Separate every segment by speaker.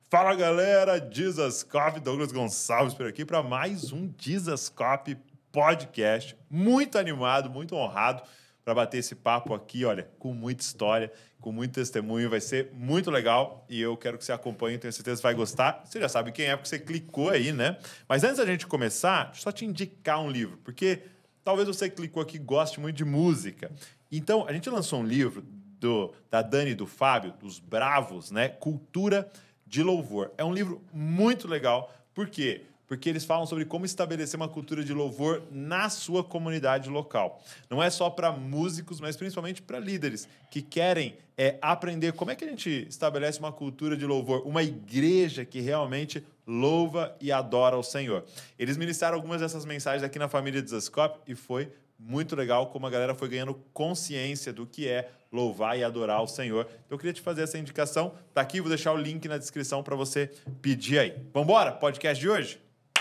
Speaker 1: Fala galera, Jesuscope, Douglas Gonçalves por aqui para mais um Jesuscope Podcast. Muito animado, muito honrado para bater esse papo aqui, olha, com muita história, com muito testemunho, vai ser muito legal e eu quero que você acompanhe, tenho certeza que vai gostar. Você já sabe quem é, porque você clicou aí, né? Mas antes da gente começar, deixa eu só te indicar um livro, porque talvez você que clicou aqui goste muito de música. Então, a gente lançou um livro da Dani e do Fábio, dos Bravos, né? Cultura de Louvor. É um livro muito legal. Por quê? Porque eles falam sobre como estabelecer uma cultura de louvor na sua comunidade local. Não é só para músicos, mas principalmente para líderes que querem aprender como é que a gente estabelece uma cultura de louvor, uma igreja que realmente louva e adora o Senhor. Eles ministraram algumas dessas mensagens aqui na família Jesuscope e foi muito legal como a galera foi ganhando consciência do que é louvar e adorar o Senhor. Então, eu queria te fazer essa indicação. Tá aqui, vou deixar o link na descrição para você pedir aí. Vamos embora? Podcast de hoje?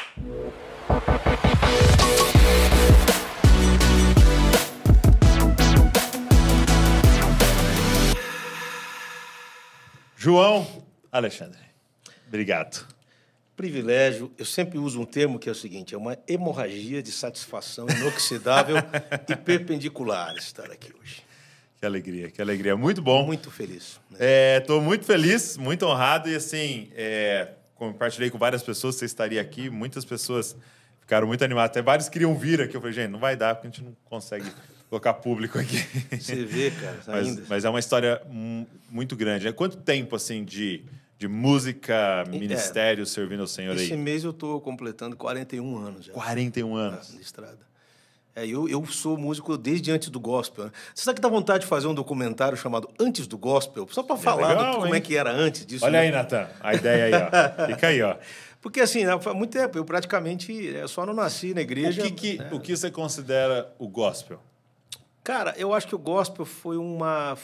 Speaker 1: João Alexandre, obrigado.
Speaker 2: Privilégio, eu sempre uso um termo que é o seguinte, é uma hemorragia de satisfação inoxidável e perpendicular estar aqui hoje.
Speaker 1: Que alegria, muito bom.
Speaker 2: Muito feliz. Né?
Speaker 1: Estou muito feliz, muito honrado e assim, compartilhei com várias pessoas, você estaria aqui, muitas pessoas ficaram muito animadas, até vários queriam vir aqui, eu falei, gente, não vai dar porque a gente não consegue colocar público aqui.
Speaker 2: Você vê, cara,
Speaker 1: mas é uma história muito grande. Quanto tempo, assim, de música, ministério, servindo ao Senhor aí?
Speaker 2: Esse mês eu estou completando 41 anos já.
Speaker 1: 41 anos?
Speaker 2: Na estrada. Eu sou músico desde antes do gospel. Né? Você sabe que dá vontade de fazer um documentário chamado Antes do Gospel? Só para falar
Speaker 1: legal,
Speaker 2: como é que era antes disso.
Speaker 1: Olha aí, Natan, a ideia aí, ó. Fica aí, ó.
Speaker 2: Porque assim, há muito tempo, eu praticamente só não nasci na igreja.
Speaker 1: O que você considera o gospel?
Speaker 2: Cara, eu acho que o gospel foi um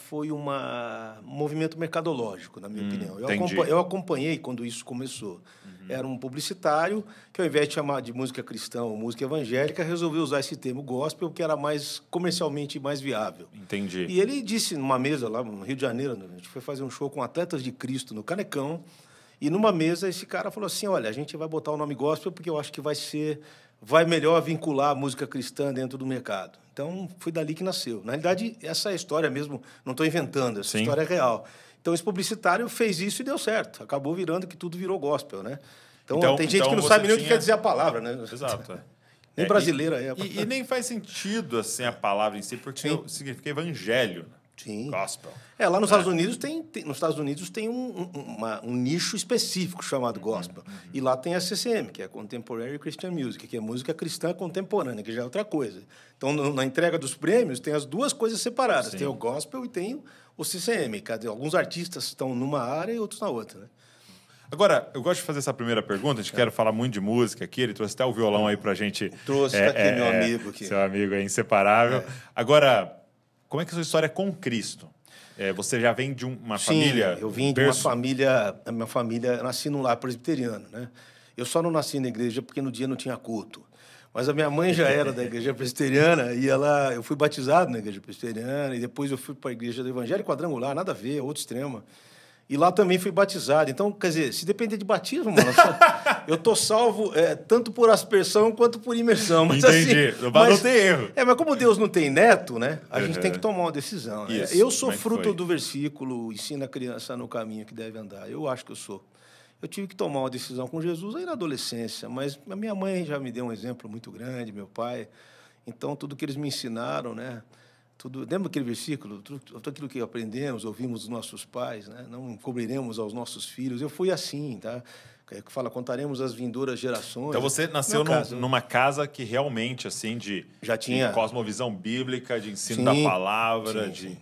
Speaker 2: movimento mercadológico, na minha opinião. Eu acompanhei quando isso começou. Era um publicitário que, ao invés de chamar de música cristã ou música evangélica, resolveu usar esse termo gospel, que era mais comercialmente mais viável.
Speaker 1: Entendi.
Speaker 2: E ele disse numa mesa lá no Rio de Janeiro, a gente foi fazer um show com Atletas de Cristo no Canecão, e numa mesa esse cara falou assim, olha, a gente vai botar o nome gospel porque eu acho que vai melhor vincular a música cristã dentro do mercado. Então, foi dali que nasceu. Na realidade, essa é a história mesmo, não estou inventando, essa história é real. Então, esse publicitário fez isso e deu certo. Acabou virando que tudo virou gospel, né? Então tem gente que não sabe nem o que quer dizer a palavra, né?
Speaker 1: Exato.
Speaker 2: Nem brasileira é.
Speaker 1: E nem faz sentido, assim, a palavra em si, porque significa evangelho.
Speaker 2: Sim.
Speaker 1: Gospel.
Speaker 2: Lá nos Estados Unidos tem um nicho específico chamado gospel. E lá tem a CCM, que é Contemporary Christian Music, que é música cristã contemporânea, que já é outra coisa. Então, na entrega dos prêmios, tem as duas coisas separadas. Sim. Tem o gospel e tem o CCM. Alguns artistas estão numa área e outros na outra, né?
Speaker 1: Agora, eu gosto de fazer essa primeira pergunta, a gente quer falar muito de música aqui, ele trouxe até o violão aí pra gente.
Speaker 2: Trouxe, tá aqui meu amigo. Aqui.
Speaker 1: Seu amigo é inseparável. Agora, como é que é a sua história com Cristo? Você já vem de uma família...
Speaker 2: Sim, eu vim de uma família... A minha família, nasci num lar presbiteriano, né? Eu só não nasci na igreja porque no dia não tinha culto. Mas a minha mãe já era da igreja presbiteriana e eu fui batizado na igreja presbiteriana e depois eu fui para a igreja do Evangelho Quadrangular, nada a ver, outro extremo. E lá também fui batizado. Então, quer dizer, se depender de batismo, mano, eu tô salvo tanto por aspersão quanto por imersão. Mas,
Speaker 1: entendi.
Speaker 2: Assim,
Speaker 1: não tem erro.
Speaker 2: Mas como Deus não tem neto, né? A gente tem que tomar uma decisão. Né? Eu sou fruto do versículo, ensina a criança no caminho que deve andar. Eu acho que eu sou. Eu tive que tomar uma decisão com Jesus aí na adolescência, mas a minha mãe já me deu um exemplo muito grande, meu pai. Então, tudo que eles me ensinaram, né? Lembra aquele versículo? Tudo aquilo que aprendemos, ouvimos dos nossos pais, né? Não encobriremos aos nossos filhos. Eu fui assim, tá? Que fala, contaremos as vindouras gerações.
Speaker 1: Então você nasceu numa casa que realmente, assim,
Speaker 2: já tinha
Speaker 1: de cosmovisão bíblica, de ensino da palavra,
Speaker 2: sim.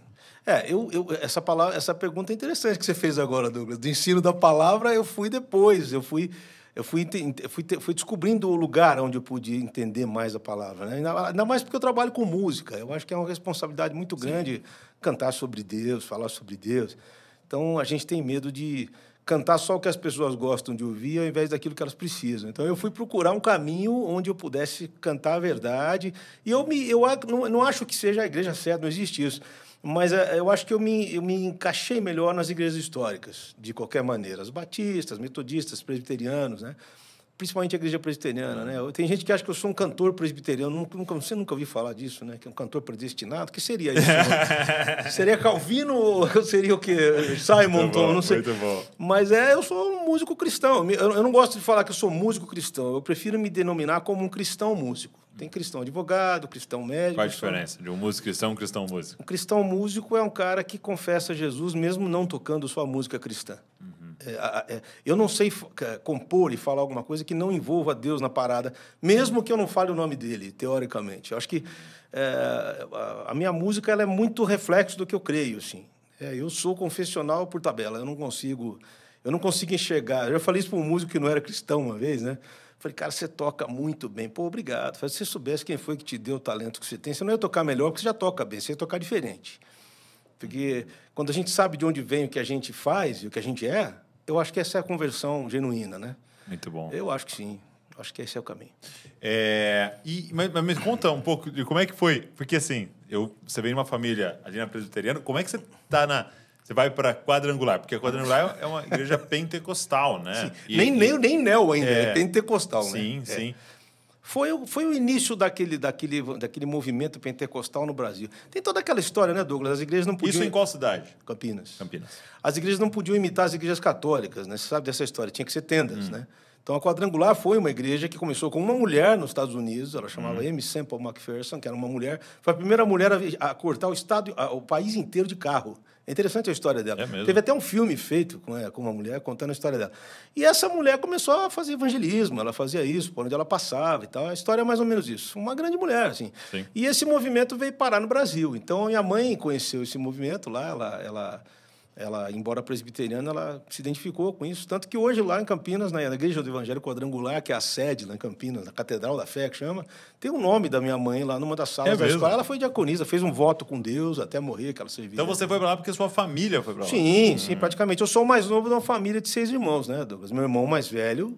Speaker 2: Essa pergunta é interessante que você fez agora, Douglas. Do ensino da palavra, eu fui depois. Eu fui descobrindo o lugar onde eu podia entender mais a palavra. Né? Ainda mais porque eu trabalho com música. Eu acho que é uma responsabilidade muito grande cantar sobre Deus, falar sobre Deus. Então, a gente tem medo de cantar só o que as pessoas gostam de ouvir ao invés daquilo que elas precisam. Então, eu fui procurar um caminho onde eu pudesse cantar a verdade. E eu não acho que seja a igreja certa, não existe isso. Mas eu acho que eu me encaixei melhor nas igrejas históricas, de qualquer maneira. As batistas, metodistas, presbiterianos, né? Principalmente a igreja presbiteriana, né? Tem gente que acha que eu sou um cantor presbiteriano. Você nunca ouviu falar disso, né? Que é um cantor predestinado. O que seria isso? Seria Calvino ou seria o quê? Simonton, não sei.
Speaker 1: Muito bom.
Speaker 2: Mas eu sou um músico cristão. Eu não gosto de falar que eu sou músico cristão. Eu prefiro me denominar como um cristão músico. Tem cristão advogado, cristão médico.
Speaker 1: Qual a diferença de um músico cristão e um cristão músico?
Speaker 2: Um cristão músico é um cara que confessa Jesus mesmo não tocando sua música cristã. Eu não sei compor e falar alguma coisa que não envolva Deus na parada, mesmo que eu não fale o nome dele, teoricamente. Eu acho que a minha música ela é muito reflexo do que eu creio. Assim. Eu sou confessional por tabela, eu não consigo enxergar. Eu já falei isso para um músico que não era cristão uma vez, né? Falei, cara, você toca muito bem. Pô, obrigado. Falei, se você soubesse quem foi que te deu o talento que você tem, você não ia tocar melhor, porque você já toca bem, você ia tocar diferente. Porque quando a gente sabe de onde vem o que a gente faz e o que a gente é, eu acho que essa é a conversão genuína, né?
Speaker 1: Muito bom.
Speaker 2: Eu acho que sim. Acho que esse é o caminho.
Speaker 1: Mas me conta um pouco de como é que foi. Porque, assim, você vem de uma família ali na presbiteriana. Como é que você está Você vai para Quadrangular? Porque a Quadrangular é uma igreja pentecostal, né?
Speaker 2: Nem neo ainda, é pentecostal,
Speaker 1: sim,
Speaker 2: né?
Speaker 1: Sim.
Speaker 2: Foi o início daquele movimento pentecostal no Brasil. Tem toda aquela história, né, Douglas? As igrejas não podiam...
Speaker 1: Isso em qual cidade?
Speaker 2: Campinas.
Speaker 1: Campinas.
Speaker 2: As igrejas não podiam imitar as igrejas católicas, né? Você sabe dessa história. Tinha que ser tendas, né? Então, a Quadrangular foi uma igreja que começou com uma mulher nos Estados Unidos, ela chamava Amy Semple McPherson, que era uma mulher, foi a primeira mulher a cortar o país inteiro de carro. É interessante a história dela. Teve até um filme feito com uma mulher contando a história dela. E essa mulher começou a fazer evangelismo, ela fazia isso, por onde ela passava e tal. A história é mais ou menos isso. Uma grande mulher, assim.
Speaker 1: Sim.
Speaker 2: E esse movimento veio parar no Brasil. Então, a minha mãe conheceu esse movimento lá, ela, embora presbiteriana, ela se identificou com isso. Tanto que hoje, lá em Campinas, na Igreja do Evangelho Quadrangular, que é a sede lá em Campinas, na Catedral da Fé, que chama, tem o nome da minha mãe lá numa das salas da escola. Ela foi diaconisa, fez um voto com Deus até morrer, que ela servia.
Speaker 1: Então você foi para lá porque sua família foi para lá?
Speaker 2: Sim, praticamente. Eu sou o mais novo de uma família de 6 irmãos, né, Douglas? Meu irmão mais velho,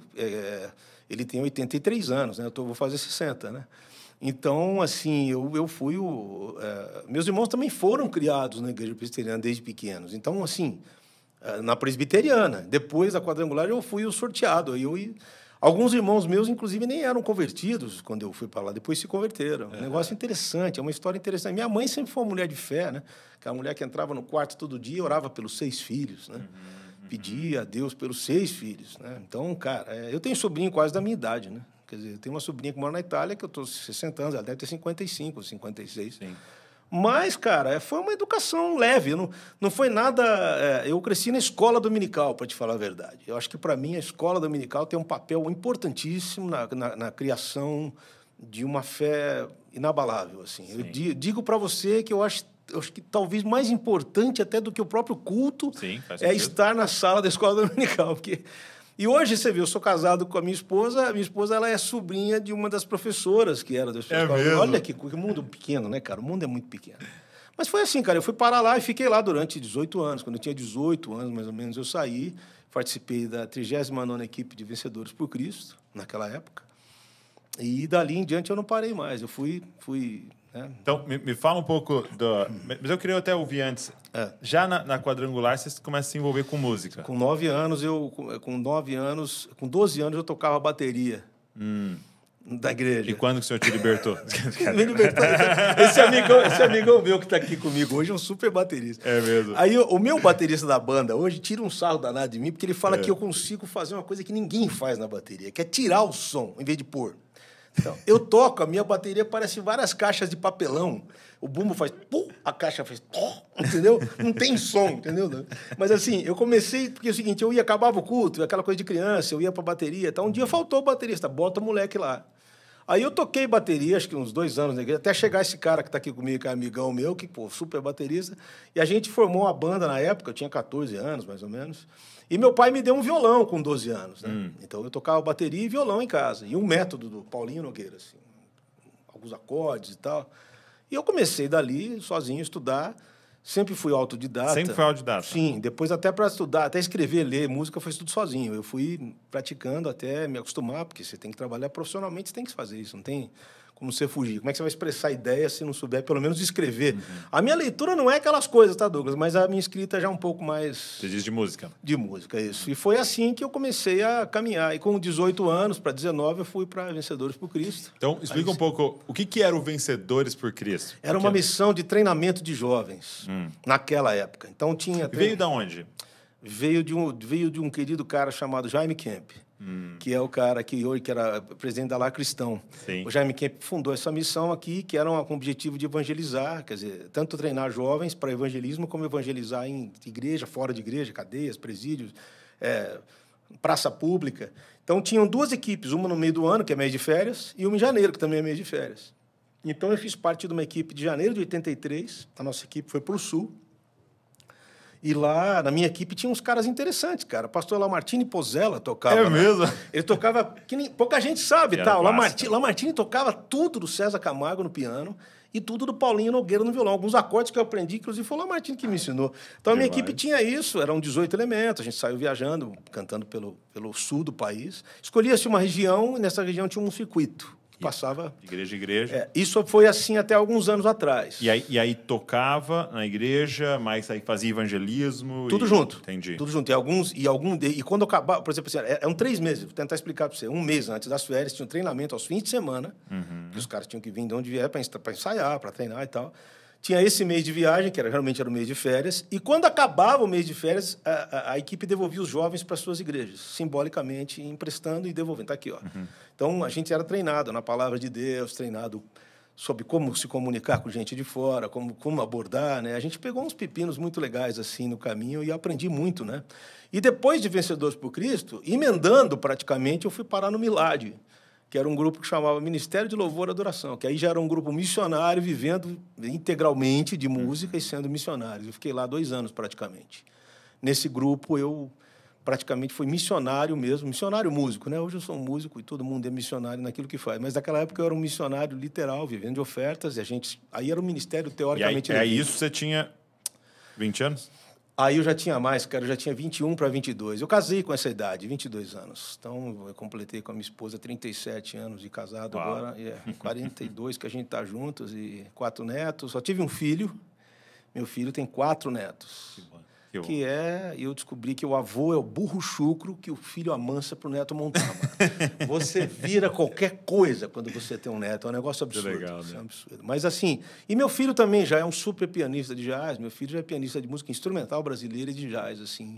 Speaker 2: ele tem 83 anos, né? Vou fazer 60, né? Então, assim, eu fui meus irmãos também foram criados na igreja presbiteriana desde pequenos. Então, assim, na presbiteriana. Depois da Quadrangular, eu fui o sorteado. Alguns irmãos meus, inclusive, nem eram convertidos quando eu fui para lá. Depois se converteram. Um negócio interessante, é uma história interessante. Minha mãe sempre foi uma mulher de fé, né? Aquela mulher que entrava no quarto todo dia e orava pelos 6 filhos, né? Pedia a Deus pelos 6 filhos, né? Então, cara, eu tenho sobrinho quase da minha idade, né? Quer dizer, eu tenho uma sobrinha que mora na Itália, que eu estou 60 anos, ela deve ter 55 ou 56.
Speaker 1: Sim.
Speaker 2: Mas, cara, foi uma educação leve. Não foi nada... eu cresci na escola dominical, para te falar a verdade. Eu acho que, para mim, a escola dominical tem um papel importantíssimo na criação de uma fé inabalável. Assim. Eu digo para você que eu acho que talvez mais importante até do que o próprio culto é estar na sala da escola dominical, porque... E hoje, você vê, eu sou casado com a minha esposa ela é sobrinha de uma das professoras que era da escola. Olha que mundo pequeno, né, cara? O mundo é muito pequeno. Mas foi assim, cara, eu fui parar lá e fiquei lá durante 18 anos. Quando eu tinha 18 anos, mais ou menos, eu saí, participei da 39ª equipe de Vencedores por Cristo, naquela época. E dali em diante eu não parei mais. Eu fui né?
Speaker 1: Então, me fala um pouco Mas eu queria até ouvir antes. Já na Quadrangular, você começa a se envolver com música.
Speaker 2: Com 12 anos, eu tocava bateria da igreja.
Speaker 1: E quando que o senhor te libertou?
Speaker 2: Me libertou. Esse amigão meu que está aqui comigo hoje é um super baterista.
Speaker 1: É mesmo.
Speaker 2: Aí o meu baterista da banda hoje tira um sarro danado de mim, porque ele fala que eu consigo fazer uma coisa que ninguém faz na bateria, que é tirar o som, em vez de pôr. Então, eu toco, a minha bateria parece várias caixas de papelão. O bumbo faz pum, a caixa faz pum, entendeu? Não tem som, entendeu? Mas assim, eu comecei, porque é o seguinte, acabava o culto, aquela coisa de criança, eu ia pra bateria, tá? Um dia faltou o baterista, bota o moleque lá. Aí eu toquei bateria, acho que uns 2 anos na igreja, até chegar esse cara que tá aqui comigo, que é amigão meu, que, pô, super baterista, e a gente formou uma banda na época, eu tinha 14 anos, mais ou menos, e meu pai me deu um violão com 12 anos, né? Então eu tocava bateria e violão em casa, e um método do Paulinho Nogueira, assim, alguns acordes e tal. E eu comecei dali, sozinho, a estudar, Sempre fui autodidata.
Speaker 1: Sempre foi autodidata?
Speaker 2: Sim. Depois até para estudar, até escrever, ler música, foi tudo sozinho. Eu fui praticando até me acostumar, porque você tem que trabalhar profissionalmente, você tem que fazer isso, não tem como você fugir. Como é que você vai expressar ideia se não souber, pelo menos, escrever? A minha leitura não é aquelas coisas, tá, Douglas? Mas a minha escrita já é um pouco mais...
Speaker 1: Você diz de música?
Speaker 2: De música, isso. E foi assim que eu comecei a caminhar. E com 18 anos, para 19, eu fui para Vencedores por Cristo.
Speaker 1: Então, explica um pouco, o que era o Vencedores por Cristo?
Speaker 2: Era uma missão de treinamento de jovens, naquela época. Então, tinha...
Speaker 1: Veio de onde?
Speaker 2: Veio de um querido cara chamado Jaime Kemp. Que é o cara que hoje que era presidente da Lar Cristão.
Speaker 1: Sim.
Speaker 2: O Jaime Kemp fundou essa missão aqui, que era com o objetivo de evangelizar, quer dizer, tanto treinar jovens para evangelismo, como evangelizar em igreja, fora de igreja, cadeias, presídios, praça pública. Então, tinham duas equipes, uma no meio do ano, que é mês de férias, e uma em janeiro, que também é mês de férias. Então, eu fiz parte de uma equipe de janeiro de 83, a nossa equipe foi para o Sul. E lá, na minha equipe, tinha uns caras interessantes, cara. O pastor Lamartine Pozzella tocava.
Speaker 1: É mesmo?
Speaker 2: Ele tocava... pouca gente sabe, tá? O Lamartine tocava tudo do César Camargo no piano e tudo do Paulinho Nogueira no violão. Alguns acordes que eu aprendi, inclusive foi o Lamartine que me ensinou. Então, a minha equipe tinha isso. Eram 18 elementos. A gente saiu viajando, cantando pelo sul do país. Escolhia-se uma região e nessa região tinha um circuito. Passava...
Speaker 1: Igreja em igreja.
Speaker 2: Isso foi assim até alguns anos atrás.
Speaker 1: E aí tocava na igreja, mas aí fazia evangelismo...
Speaker 2: Tudo junto.
Speaker 1: Entendi.
Speaker 2: Tudo junto. E quando eu acabava... Por exemplo, assim, eram 3 meses. Vou tentar explicar para você. Um mês antes das férias, tinha um treinamento aos fins de semana. Que os caras tinham que vir de onde vier para ensaiar, para treinar e tal. Tinha esse mês de viagem, que realmente era o mês de férias. E quando acabava o mês de férias, a equipe devolvia os jovens para suas igrejas, simbolicamente emprestando e devolvendo. Está aqui, ó. Então, a gente era treinado na palavra de Deus, treinado sobre como se comunicar com gente de fora, como abordar, né? A gente pegou uns pepinos muito legais assim no caminho e aprendi muito, né? E depois de Vencedores por Cristo, emendando praticamente, eu fui parar no Milad, que era um grupo que chamava Ministério de Louvor e Adoração, que aí já era um grupo missionário, vivendo integralmente de música e sendo missionário. Eu fiquei lá 2 anos, praticamente. Nesse grupo, eu praticamente fui missionário mesmo, missionário músico, né? Hoje eu sou um músico e todo mundo é missionário naquilo que faz. Mas naquela época eu era um missionário literal, vivendo de ofertas, e aí era um ministério teoricamente...
Speaker 1: E aí isso você tinha 20 anos?
Speaker 2: Aí eu já tinha mais, cara, eu já tinha 21 para 22. Eu casei com essa idade, 22 anos. Então, eu completei com a minha esposa 37 anos de casado. Uau. Agora, 42 que a gente está juntos e 4 netos. Só tive um filho. Meu filho tem 4 netos. Que bom. Eu descobri que o avô é o burro chucro que o filho amansa para o neto montar. Você vira qualquer coisa quando você tem um neto. É um negócio absurdo. Que legal, né? É um absurdo. Mas assim, e meu filho também já é um super pianista de jazz. Meu filho já é pianista de música instrumental brasileira e de jazz, assim.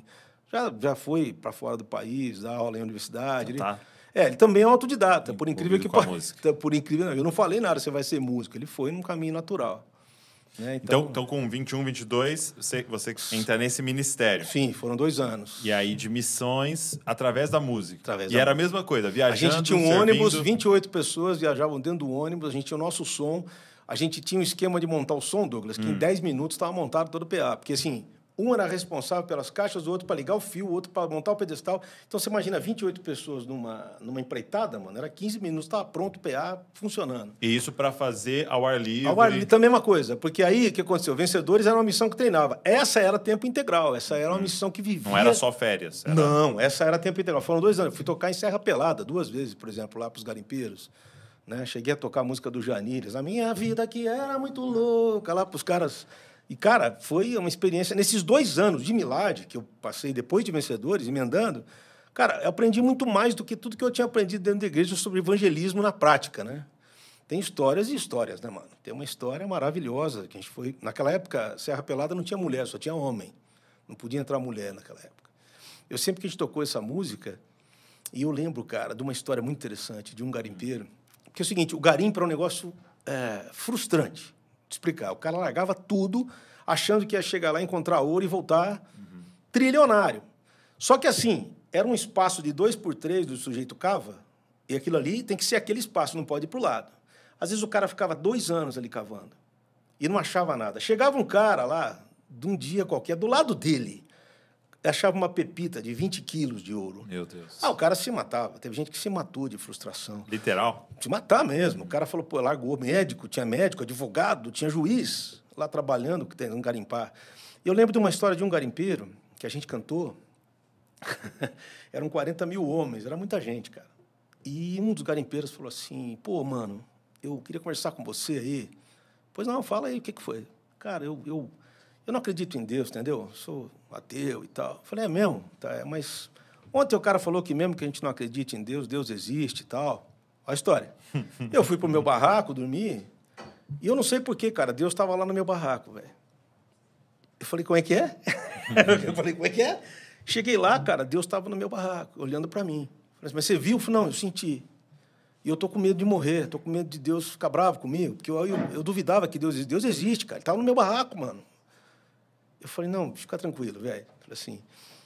Speaker 2: Já foi para fora do país, dá aula em universidade. Ele também é um autodidata, por incrível que pareça. Por incrível, eu não falei nada, você vai ser músico. Ele foi num caminho natural.
Speaker 1: Então, com 21, 22, você entra nesse ministério.
Speaker 2: Sim, foram 2 anos.
Speaker 1: E aí, de missões, através da música. Era a mesma coisa, viajando,
Speaker 2: a gente tinha um ônibus, 28 pessoas viajavam dentro do ônibus, a gente tinha o nosso som, a gente tinha um esquema de montar o som, Douglas, que em 10 minutos estava montado todo o PA. Porque, assim, um era responsável pelas caixas, o outro para ligar o fio, o outro para montar o pedestal. Então, você imagina 28 pessoas numa empreitada, mano, era 15 minutos, estava pronto o PA funcionando.
Speaker 1: E isso para fazer ao ar livre?
Speaker 2: Ao ar livre também é a mesma coisa, porque aí o que aconteceu? Vencedores era uma missão que treinava. Essa era tempo integral, essa era uma missão que vivia...
Speaker 1: Não era só férias?
Speaker 2: Não, essa era tempo integral. Foram 2 anos. Eu fui tocar em Serra Pelada 2 vezes, por exemplo, lá para os garimpeiros. Né? Cheguei a tocar a música do Janires. A minha vida que era muito louca, lá para os caras... E, cara, foi uma experiência... Nesses 2 anos de Milad, que eu passei depois de Vencedores, emendando, cara, eu aprendi muito mais do que tudo que eu tinha aprendido dentro da igreja sobre evangelismo na prática, né? Tem histórias e histórias, né, mano? Tem uma história maravilhosa que a gente foi... Naquela época, Serra Pelada não tinha mulher, só tinha homem. Não podia entrar mulher naquela época. Eu sempre que a gente tocou essa música, e eu lembro, cara, de uma história muito interessante de um garimpeiro, que é o seguinte, o garimpo era um negócio frustrante. Explicar. O cara largava tudo, achando que ia chegar lá, encontrar ouro e voltar trilionário. Só que, assim, era um espaço de 2x3 do sujeito cava, e aquilo ali tem que ser aquele espaço, não pode ir para o lado. Às vezes o cara ficava 2 anos ali cavando e não achava nada. Chegava um cara lá, de um dia qualquer, do lado dele, achava uma pepita de 20 quilos de ouro.
Speaker 1: Meu Deus.
Speaker 2: O cara se matava. Teve gente que se matou de frustração.
Speaker 1: Literal?
Speaker 2: Se matar mesmo. O cara falou, pô, largou médico, tinha médico, advogado, tinha juiz. lá trabalhando, que tem um garimpar. E eu lembro de uma história de um garimpeiro que a gente cantou. Eram 40 mil homens, era muita gente, cara. E um dos garimpeiros falou assim, pô, mano, eu queria conversar com você aí. Pois não, fala aí, o que foi? Cara, eu não acredito em Deus, entendeu? Sou ateu e tal. Eu falei, é mesmo? Tá, mas ontem o cara falou que mesmo que a gente não acredite em Deus, Deus existe e tal. Olha a história. Eu fui pro meu barraco dormir e eu não sei por quê, cara, Deus estava lá no meu barraco, velho. Eu falei, como é que é? Eu falei, como é que é? Cheguei lá, cara, Deus estava no meu barraco, olhando para mim. Falei, mas você viu? Eu falei, não, eu senti. E eu tô com medo de morrer, tô com medo de Deus ficar bravo comigo, porque eu duvidava que Deus existe, cara. Ele estava no meu barraco, mano. Eu falei, não, fica tranquilo, velho. Falei assim,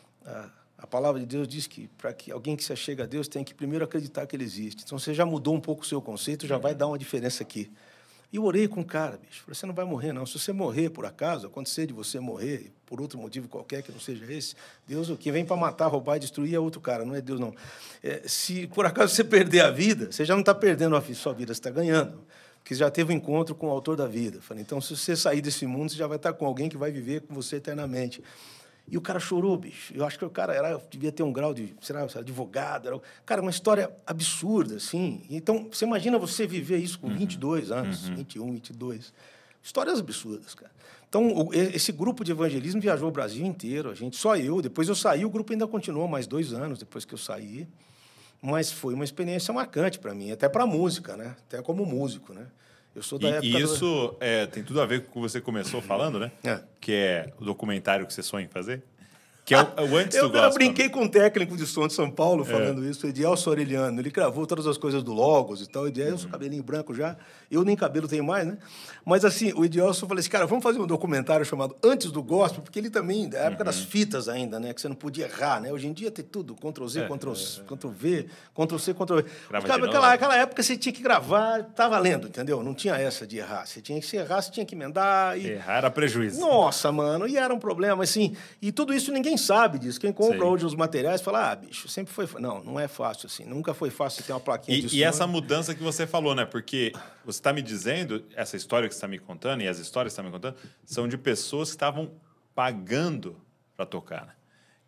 Speaker 2: a palavra de Deus diz que para que alguém que se achega a Deus tem que primeiro acreditar que Ele existe. Então, você já mudou um pouco o seu conceito, já vai dar uma diferença aqui. E eu orei com o cara, bicho. Falei, você não vai morrer, não. Se você morrer, por acaso, acontecer de você morrer, por outro motivo qualquer que não seja esse, Deus, o que vem para matar, roubar e destruir é outro cara, não é Deus, não. Se por acaso você perder a vida, você já não está perdendo a sua vida, você está ganhando. Porque você já teve um encontro com o autor da vida. Falei, então, se você sair desse mundo, você já vai estar com alguém que vai viver com você eternamente. E o cara chorou, bicho. Eu acho que o cara devia ter um grau de, sei lá, advogado. Cara, uma história absurda, assim. Então, você imagina você viver isso com 22 anos, 21, 22. Histórias absurdas, cara. Então, esse grupo de evangelismo viajou o Brasil inteiro. Só eu. Depois eu saí, o grupo ainda continuou mais 2 anos depois que eu saí. Mas foi uma experiência marcante para mim, até para a música, né? Até como músico, né? Eu sou da época...
Speaker 1: E isso tem tudo a ver com o que você começou falando, né? Que é o documentário que você sonha em fazer. Que é o Antes do Gospel.
Speaker 2: Eu brinquei com um técnico de som de São Paulo falando isso, o Edielson Aureliano. Ele gravou todas as coisas do Logos e tal. O Edielson, cabelinho branco já. Eu nem cabelo tenho mais, né? Mas, assim, o Edielson falou assim, cara, vamos fazer um documentário chamado Antes do Gospel, porque ele também, da época das fitas ainda, né? Que você não podia errar, né? Hoje em dia tem tudo, Ctrl-Z, Ctrl-V, Ctrl-C, Ctrl-V. Aquela época você tinha que gravar, tá valendo, entendeu? Não tinha essa de errar. Você tinha que se errar, você tinha que emendar.
Speaker 1: Errar era prejuízo.
Speaker 2: Nossa, mano, e era um problema, assim. E tudo isso ninguém sabe disso. Quem compra hoje os materiais fala, bicho, sempre foi... Não é fácil, assim. Nunca foi fácil ter uma plaquinha de som.
Speaker 1: E essa mudança que você falou, né? Porque você está me dizendo, essa história que você está me contando, e as histórias que você está me contando, são de pessoas que estavam pagando para tocar, né?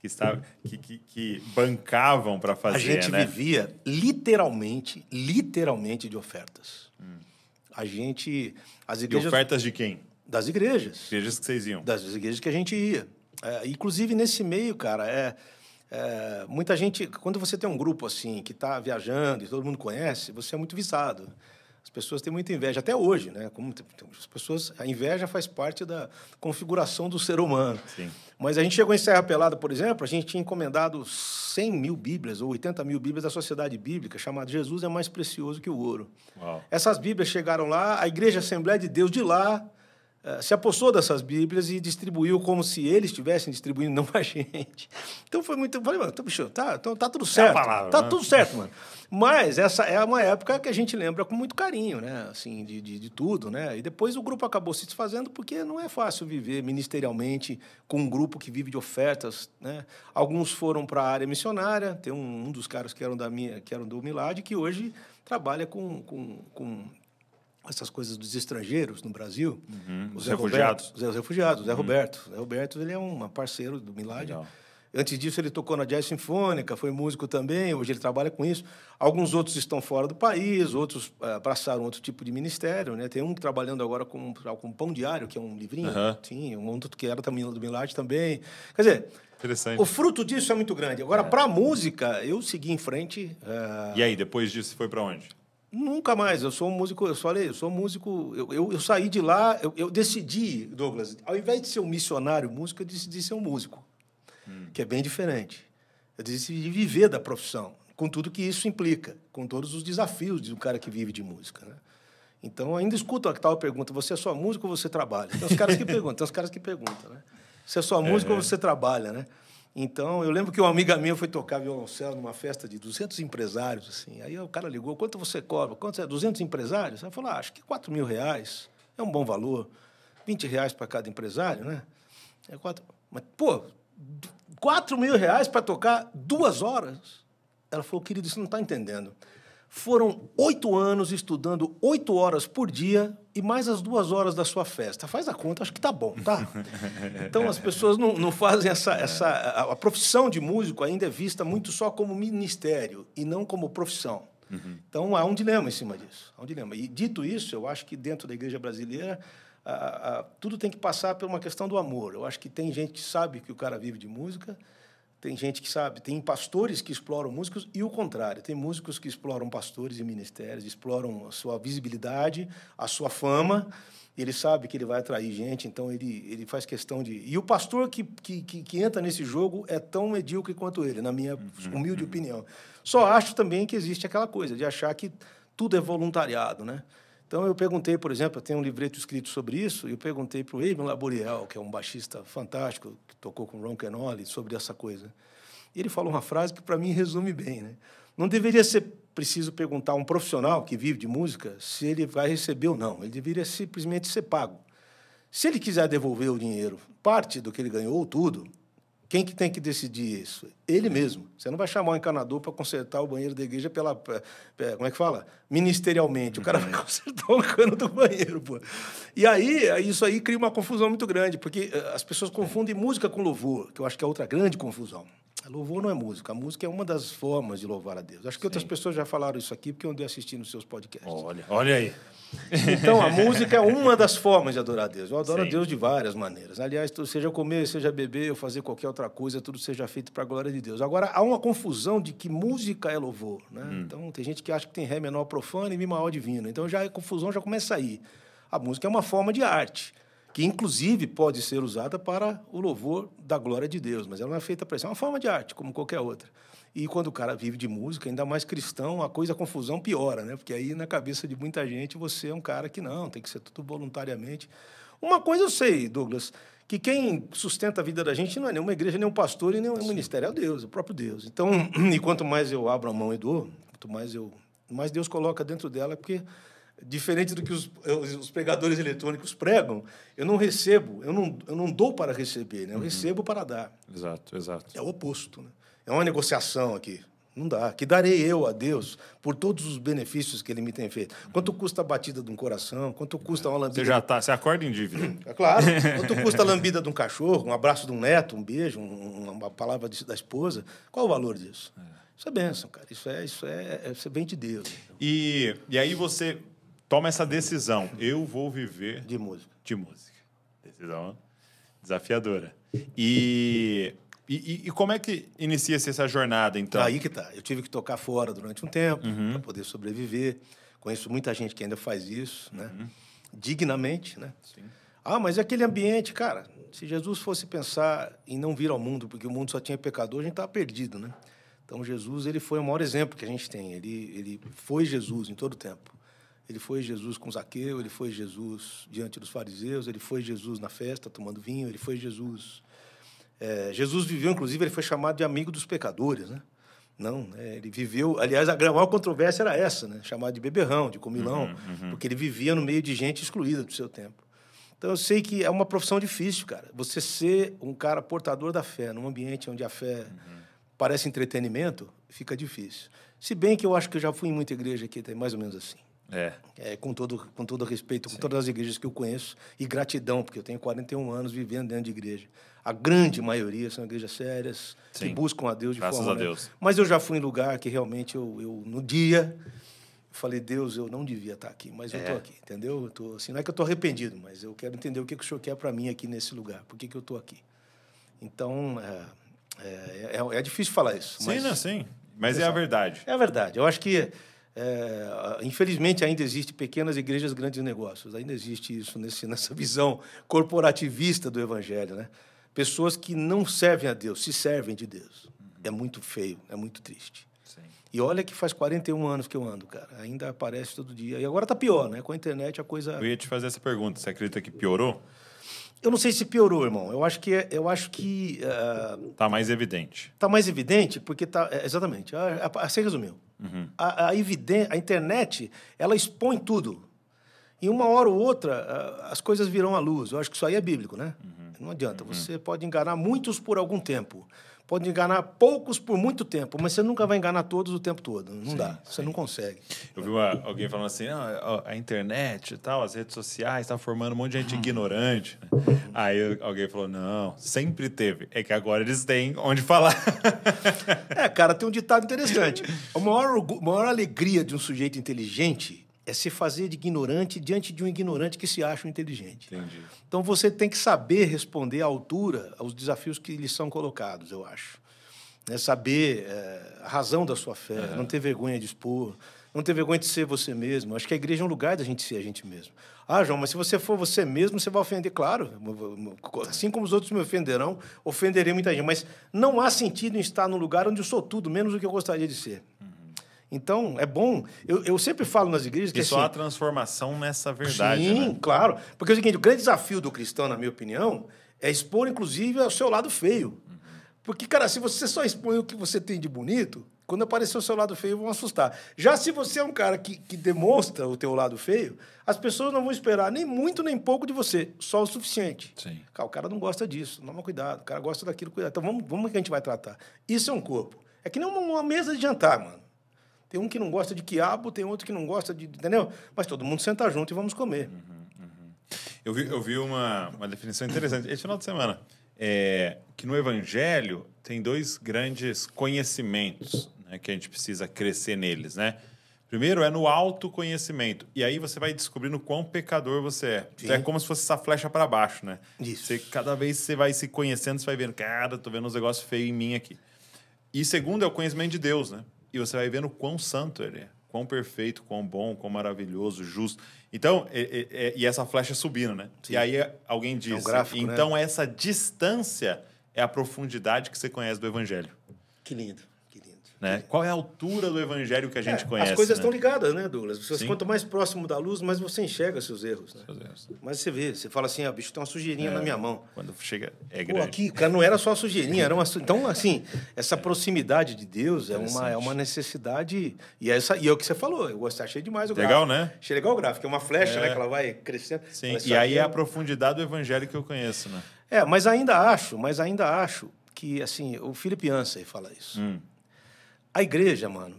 Speaker 1: Que bancavam para fazer, né?
Speaker 2: A gente vivia literalmente de ofertas. A gente... As igrejas...
Speaker 1: E ofertas de quem?
Speaker 2: Das igrejas.
Speaker 1: Igrejas que vocês iam.
Speaker 2: Das igrejas que a gente ia. Inclusive, nesse meio, cara, muita gente... Quando você tem um grupo assim, que está viajando e todo mundo conhece, você é muito visado. As pessoas têm muita inveja, até hoje, né? A inveja faz parte da configuração do ser humano.
Speaker 1: Sim.
Speaker 2: Mas a gente chegou em Serra Pelada, por exemplo, a gente tinha encomendado 100 mil Bíblias ou 80 mil Bíblias da Sociedade Bíblica, chamada Jesus é mais precioso que o ouro.
Speaker 1: Uau.
Speaker 2: Essas Bíblias chegaram lá, a Igreja Assembleia de Deus de lá se apossou dessas Bíblias e distribuiu como se eles estivessem distribuindo, não a gente. Então foi muito... Eu falei, mano, bicho, tá tudo certo. Tá tudo certo, mano. Mas essa é uma época que a gente lembra com muito carinho, né? Assim, de tudo, né? E depois o grupo acabou se desfazendo porque não é fácil viver ministerialmente com um grupo que vive de ofertas, né? Alguns foram para a área missionária. Tem um dos caras que eram do Milad, que hoje trabalha com essas coisas dos estrangeiros no Brasil.
Speaker 1: Os refugiados.
Speaker 2: Os refugiados, Zé Roberto. Zé Roberto, ele é um parceiro do Milad.
Speaker 1: Legal.
Speaker 2: Antes disso, ele tocou na Jazz Sinfônica, foi músico também, hoje ele trabalha com isso. Alguns outros estão fora do país, outros abraçaram outro tipo de ministério, né? Tem um trabalhando agora com Pão Diário, que é um livrinho. Sim, um outro que era também do Milad também. Quer dizer,
Speaker 1: interessante.
Speaker 2: O fruto disso é muito grande. Agora, para a música, eu segui em frente.
Speaker 1: E aí, depois disso, você foi para onde?
Speaker 2: Nunca mais. Eu sou um músico, eu sou músico. Eu saí de lá, eu decidi, Douglas, ao invés de ser um missionário músico, eu decidi ser um músico, que é bem diferente. Eu decidi viver da profissão, com tudo que isso implica, com todos os desafios de um cara que vive de música, né? Então, ainda escuto a tal pergunta, você é só músico ou você trabalha? Tem os caras que perguntam, né? Você é só músico ou você trabalha, né? Então, eu lembro que uma amiga minha foi tocar violoncelo numa festa de 200 empresários, assim. Aí o cara ligou, quanto você cobra? Quanto é? 200 empresários? Ela falou, acho que R$4.000 é um bom valor. R$20 para cada empresário, né? Mas, pô, R$4.000 para tocar 2 horas? Ela falou, querido, você não está entendendo. Foram 8 anos estudando 8 horas por dia e mais as 2 horas da sua festa. Faz a conta, acho que tá bom, tá? Então, as pessoas não fazem a profissão de músico ainda é vista muito só como ministério e não como profissão. Então, há um dilema em cima disso. Há um dilema. E, dito isso, eu acho que dentro da igreja brasileira, tudo tem que passar por uma questão do amor. Eu acho que tem gente que sabe que o cara vive de música, tem gente que sabe, tem pastores que exploram músicos e o contrário. Tem músicos que exploram pastores e ministérios, exploram a sua visibilidade, a sua fama. Ele sabe que ele vai atrair gente, então ele faz questão de... E o pastor que entra nesse jogo é tão medíocre quanto ele, na minha humilde opinião. Só acho também que existe aquela coisa de achar que tudo é voluntariado, né? Então, eu perguntei, por exemplo, eu tenho um livreto escrito sobre isso, e eu perguntei para o Eamon Laboriel, que é um baixista fantástico, que tocou com o Ron Kenoly, sobre essa coisa. E ele falou uma frase que, para mim, resume bem, né? Não deveria ser preciso perguntar a um profissional que vive de música se ele vai receber ou não. Ele deveria simplesmente ser pago. Se ele quiser devolver o dinheiro, parte do que ele ganhou, ou tudo, quem que tem que decidir isso? Ele mesmo. Você não vai chamar um encanador para consertar o banheiro da igreja como é que fala? Ministerialmente. O cara vai consertar o cano do banheiro, pô. E aí, isso aí cria uma confusão muito grande, porque as pessoas confundem música com louvor, que eu acho que é outra grande confusão. Louvor não é música. A música é uma das formas de louvar a Deus. Acho que outras pessoas já falaram isso aqui, porque eu andei assistindo nos seus podcasts.
Speaker 1: Olha aí.
Speaker 2: Então, a música é uma das formas de adorar a Deus. Eu adoro a Deus de várias maneiras. Aliás, seja comer, seja beber, ou fazer qualquer outra coisa, tudo seja feito para a glória de Deus. Agora, há uma confusão de que música é louvor, né? Então, tem gente que acha que tem ré menor profano e mi maior divino. Então, a confusão já começa aí. A música é uma forma de arte, que, inclusive, pode ser usada para o louvor da glória de Deus, mas ela não é feita para isso. É uma forma de arte, como qualquer outra. E quando o cara vive de música, ainda mais cristão, a confusão piora, né? Porque aí, na cabeça de muita gente, você é um cara que não, tem que ser tudo voluntariamente. Uma coisa eu sei, Douglas, que quem sustenta a vida da gente não é nenhuma igreja, nem um pastor e nem um ministério, é o Deus, o próprio Deus. Então, e quanto mais eu abro a mão e dou, quanto mais Deus coloca dentro dela, porque... Diferente do que os pregadores eletrônicos pregam, eu não recebo, eu não dou para receber, né? Eu recebo para dar.
Speaker 1: Exato.
Speaker 2: É o oposto, né? É uma negociação aqui. Não dá. Que darei eu a Deus por todos os benefícios que Ele me tem feito? Quanto custa a batida de um coração? Quanto custa uma lambida...
Speaker 1: Você acorda em dívida.
Speaker 2: É claro. Quanto custa a lambida de um cachorro, um abraço de um neto, um beijo, uma palavra da esposa? Qual o valor disso? Isso é bênção, cara. Isso vem de Deus.
Speaker 1: E aí você... Toma essa decisão. Eu vou viver...
Speaker 2: De música.
Speaker 1: Decisão desafiadora. E como é que inicia-se essa jornada, então?
Speaker 2: Aí que tá. Eu tive que tocar fora durante um tempo para poder sobreviver. Conheço muita gente que ainda faz isso, né? Dignamente, né? Sim. Mas é aquele ambiente, cara. Se Jesus fosse pensar em não vir ao mundo, porque o mundo só tinha pecador, a gente estava perdido, né? Então, Jesus, ele foi o maior exemplo que a gente tem. Ele foi Jesus em todo o tempo. Ele foi Jesus com Zaqueu, ele foi Jesus diante dos fariseus, ele foi Jesus na festa, tomando vinho, ele foi Jesus... Jesus viveu, inclusive, ele foi chamado de amigo dos pecadores, né? Não, ele viveu... Aliás, a maior controvérsia era essa, né? Chamado de beberrão, de comilão, porque ele vivia no meio de gente excluída do seu tempo. Então, eu sei que é uma profissão difícil, cara. Você ser um cara portador da fé, num ambiente onde a fé parece entretenimento, fica difícil. Se bem que eu acho que eu já fui em muita igreja que tem mais ou menos assim. Com todo respeito, com todas as igrejas que eu conheço, e gratidão, porque eu tenho 41 anos vivendo dentro de igreja. A grande maioria são igrejas sérias, que buscam a Deus de
Speaker 1: Graças
Speaker 2: forma...
Speaker 1: a Deus.
Speaker 2: Mas eu já fui em lugar que realmente eu no dia, falei, Deus, eu não devia estar aqui, mas eu estou aqui, entendeu? Eu tô, assim, não é que eu estou arrependido, mas eu quero entender o que o Senhor quer para mim aqui nesse lugar, por que eu estou aqui. Então, é difícil falar isso.
Speaker 1: Sim, mas é a verdade.
Speaker 2: É a verdade. Eu acho que... infelizmente, ainda existe pequenas igrejas, grandes negócios. Ainda existe isso nessa visão corporativista do Evangelho, né? Pessoas que não servem a Deus, se servem de Deus. É muito feio, é muito triste. Sim. E olha que faz 41 anos que eu ando, cara. Ainda aparece todo dia. E agora está pior, né? Com a internet a coisa...
Speaker 1: Eu ia te fazer essa pergunta. Você acredita que piorou?
Speaker 2: Eu não sei se piorou, irmão. Eu acho que
Speaker 1: tá mais evidente.
Speaker 2: Tá mais evidente porque tá exatamente. Você resumiu. A internet, ela expõe tudo. E uma hora ou outra as coisas virão à luz. Eu acho que isso aí é bíblico, né? Não adianta. Você pode enganar muitos por algum tempo. pode enganar poucos por muito tempo, mas você nunca vai enganar todos o tempo todo. Não dá, você não consegue.
Speaker 1: Eu vi alguém falando assim, a internet e tal, as redes sociais, tá formando um monte de gente ignorante. Aí alguém falou, não, sempre teve. É que agora eles têm onde falar.
Speaker 2: Cara, tem um ditado interessante. A maior alegria de um sujeito inteligente é se fazer de ignorante diante de um ignorante que se acha um inteligente.
Speaker 1: Entendi.
Speaker 2: Então, você tem que saber responder à altura aos desafios que lhes são colocados, eu acho. Saber a razão da sua fé, não ter vergonha de expor, não ter vergonha de ser você mesmo. Acho que a igreja é um lugar da gente ser a gente mesmo. Ah, João, mas se você for você mesmo, você vai ofender. Claro, assim como os outros me ofenderão, ofenderei muita gente. Mas não há sentido em estar num lugar onde eu sou tudo, menos do que eu gostaria de ser. Então, é bom. Eu sempre falo nas igrejas que
Speaker 1: só há transformação nessa verdade.
Speaker 2: Sim,
Speaker 1: né?
Speaker 2: Claro. Porque é o seguinte, o grande desafio do cristão, na minha opinião, é expor, inclusive, o seu lado feio. Porque, cara, se você só expõe o que você tem de bonito, quando aparecer o seu lado feio, vão assustar. Já se você é um cara que demonstra o teu lado feio, as pessoas não vão esperar nem muito nem pouco de você, só o suficiente.
Speaker 1: Sim.
Speaker 2: O cara não gosta disso, toma cuidado. O cara gosta daquilo, cuidado. Então, vamos que a gente vai tratar. Isso é um corpo. É que nem uma mesa de jantar, mano. Tem um que não gosta de quiabo, tem outro que não gosta de... Entendeu? Mas todo mundo senta junto e vamos comer.
Speaker 1: Eu vi uma definição interessante esse final de semana. Que no Evangelho tem 2 grandes conhecimentos, né, que a gente precisa crescer neles, né? Primeiro é no autoconhecimento. E aí você vai descobrindo quão pecador você é. Então, é como se fosse essa flecha para baixo, né?
Speaker 2: Isso.
Speaker 1: Cada vez você vai se conhecendo, você vai vendo, cara, tô vendo uns negócios feios em mim aqui. E segundo é o conhecimento de Deus, né? E você vai vendo quão santo ele é, quão perfeito, quão bom, quão maravilhoso, justo. Então, e essa flecha subindo, né?
Speaker 2: Sim.
Speaker 1: E aí alguém diz,
Speaker 2: gráfico,
Speaker 1: então
Speaker 2: né?
Speaker 1: Essa distância é a profundidade que você conhece do Evangelho.
Speaker 2: Que lindo.
Speaker 1: Né? Qual é a altura do Evangelho que a gente conhece?
Speaker 2: As coisas
Speaker 1: né?
Speaker 2: estão ligadas, né, Douglas? Quanto mais próximo da luz, mais você enxerga seus erros. Né? Mas você fala assim, bicho, tem uma sujeirinha na minha mão.
Speaker 1: Quando chega, é grande.
Speaker 2: Aqui, cara, não era só sujeirinha, era uma... Então, assim, essa proximidade de Deus é uma necessidade... E é o que você falou, eu achei demais o gráfico.
Speaker 1: Legal, né?
Speaker 2: Achei legal o gráfico, é uma flecha, né, que ela vai crescendo.
Speaker 1: Sim, e aí é a profundidade do Evangelho que eu conheço, né?
Speaker 2: Mas ainda acho que, assim, o Philip Yancey fala isso. A igreja, mano,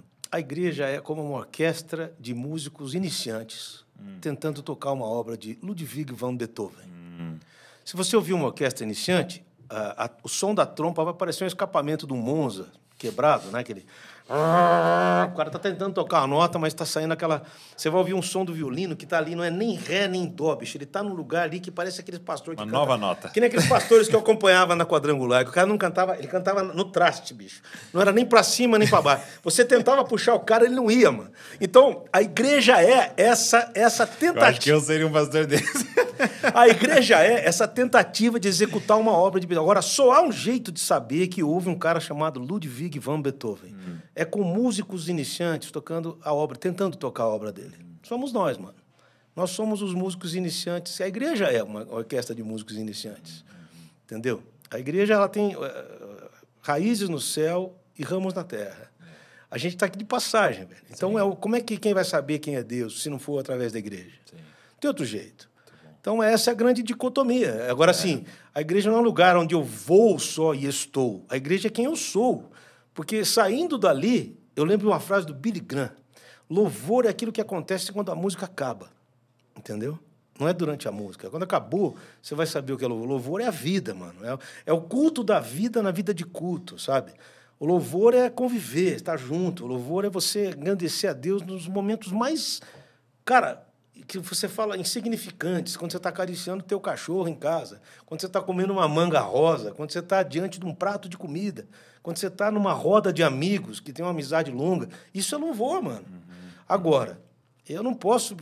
Speaker 2: é como uma orquestra de músicos iniciantes tentando tocar uma obra de Ludwig van Beethoven. Se você ouvir uma orquestra iniciante, o som da trompa vai parecer um escapamento de um Monza quebrado, né? Aquele... O cara tá tentando tocar a nota, mas tá saindo aquela... Você vai ouvir um som do violino que tá ali, não é nem ré, nem dó, bicho. Ele tá num lugar ali que parece aqueles pastores que
Speaker 1: Uma nova nota.
Speaker 2: Que nem aqueles pastores que eu acompanhava na quadrangular, que o cara não cantava... Ele cantava no traste, bicho. Não era nem pra cima, nem pra baixo. Você tentava puxar o cara, ele não ia, mano. Então, a igreja é essa tentativa...
Speaker 1: Eu acho que eu seria um pastor desse.
Speaker 2: A igreja é essa tentativa de executar uma obra de... Agora, só há um jeito de saber que houve um cara chamado Ludwig van Beethoven. É com músicos iniciantes tocando a obra, tentando tocar a obra dele. Somos nós, mano. Nós somos os músicos iniciantes. A igreja é uma orquestra de músicos iniciantes. Entendeu? A igreja ela tem raízes no céu e ramos na terra. A gente está aqui de passagem, velho. Então, como é que quem vai saber quem é Deus se não for através da igreja? Sim. Tem outro jeito. Então, essa é a grande dicotomia. Agora, sim, a igreja não é um lugar onde eu vou só e estou. A igreja é quem eu sou. Porque, saindo dali, eu lembro de uma frase do Billy Graham. Louvor é aquilo que acontece quando a música acaba. Entendeu? Não é durante a música. Quando acabou, você vai saber o que é louvor. Louvor é a vida, mano. É o culto da vida na vida de culto, sabe? O louvor é conviver, estar junto. O louvor é você engrandecer a Deus nos momentos mais... Cara... que você fala insignificantes, quando você está acariciando o teu cachorro em casa, quando você está comendo uma manga rosa, quando você está diante de um prato de comida, quando você está numa roda de amigos que tem uma amizade longa. Isso é louvor, mano. Agora, eu não posso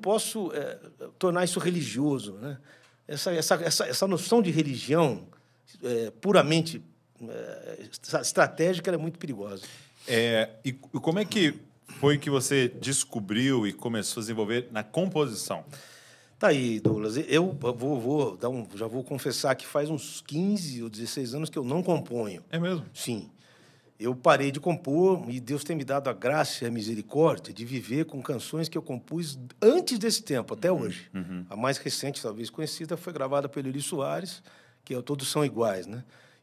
Speaker 2: tornar isso religioso, né? Essa noção de religião puramente estratégica ela é muito perigosa.
Speaker 1: E como é que foi que você descobriu e começou a desenvolver na composição?
Speaker 2: Tá aí, Douglas. Eu já vou confessar que faz uns 15 ou 16 anos que eu não componho.
Speaker 1: É mesmo?
Speaker 2: Sim. Eu parei de compor e Deus tem me dado a graça e a misericórdia de viver com canções que eu compus antes desse tempo, até hoje. A mais recente, talvez conhecida, foi gravada pelo Eli Soares, que é o Todos São Iguais, né?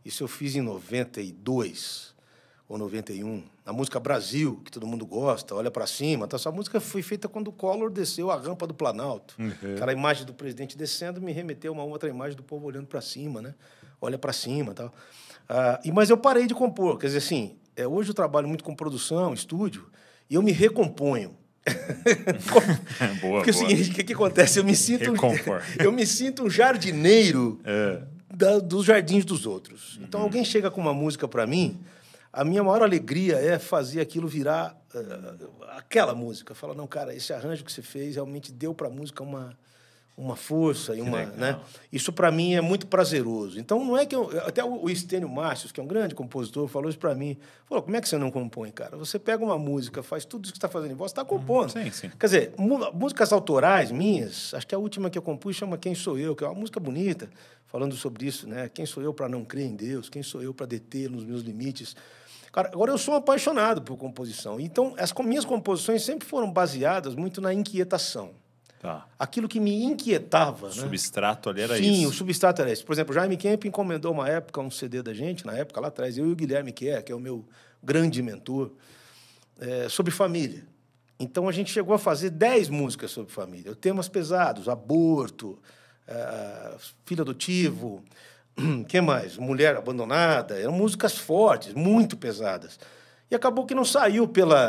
Speaker 2: Isso eu fiz em 92 ou 91. A música Brasil, que todo mundo gosta, Olha para Cima. Então, essa música foi feita quando o Collor desceu a rampa do Planalto. Aquela imagem do presidente descendo me remeteu a uma outra imagem do povo olhando para cima, né? Olha para cima, tal. Mas eu parei de compor. Quer dizer, assim, hoje eu trabalho muito com produção, estúdio, e eu me recomponho.
Speaker 1: Boa,
Speaker 2: porque é o seguinte, o que acontece? Eu me sinto um jardineiro dos jardins dos outros. Então, alguém chega com uma música para mim, a minha maior alegria é fazer aquilo virar aquela música. Falar, não, cara, esse arranjo que você fez realmente deu para a música uma força. Né? Isso, para mim, é muito prazeroso. Então, não é que até o Estênio Márcios, que é um grande compositor, falou isso para mim. Falou, como é que você não compõe, cara? Você pega uma música, faz tudo isso que você está fazendo em voz, você está compondo.
Speaker 1: Sim, sim.
Speaker 2: Quer dizer, músicas autorais minhas, acho que a última que eu compus chama Quem Sou Eu, que é uma música bonita, falando sobre isso, né? Quem sou eu para não crer em Deus? Quem sou eu para deter nos meus limites? Cara, agora eu sou um apaixonado por composição. Então, as minhas composições sempre foram baseadas muito na inquietação.
Speaker 1: Tá.
Speaker 2: Aquilo que me inquietava.
Speaker 1: O substrato ali era isso.
Speaker 2: Sim, o substrato era esse. Por exemplo, o Jaime Kemp encomendou uma época um CD da gente, na época lá atrás, eu e o Guilherme Kerr, que é o meu grande mentor, sobre família. Então, a gente chegou a fazer 10 músicas sobre família. Temas pesados, aborto, filho adotivo, que mais? Mulher abandonada. Eram músicas fortes, muito pesadas. E acabou que não saiu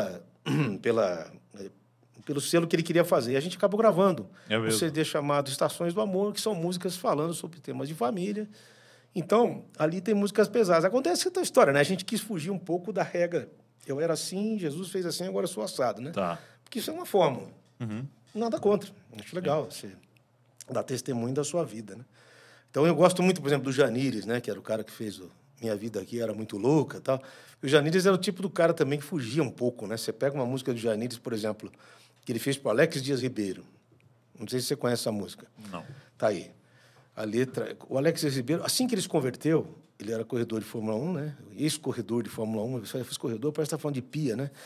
Speaker 2: pelo selo que ele queria fazer. E a gente acabou gravando um CD chamado Estações do Amor, que são músicas falando sobre temas de família. Então, ali tem músicas pesadas. Acontece essa história, né? A gente quis fugir um pouco da regra. Eu era assim, Jesus fez assim, agora eu sou assado, né?
Speaker 1: Tá.
Speaker 2: Porque isso é uma fórmula. Nada contra. Acho legal você dar testemunho da sua vida, né? Então, eu gosto muito, por exemplo, do Janires, né? Que era o cara que fez Minha Vida Aqui Era Muito Louca e tal. O Janires era o tipo do cara também que fugia um pouco, né? Você pega uma música do Janires, por exemplo, que ele fez para o Alex Dias Ribeiro. Não sei se você conhece essa música.
Speaker 1: Não.
Speaker 2: Tá aí. A letra... O Alex Dias Ribeiro, assim que ele se converteu, ele era corredor de Fórmula 1, né? Ex-corredor de Fórmula 1. Eu fiz corredor, parece que está falando de pia, né?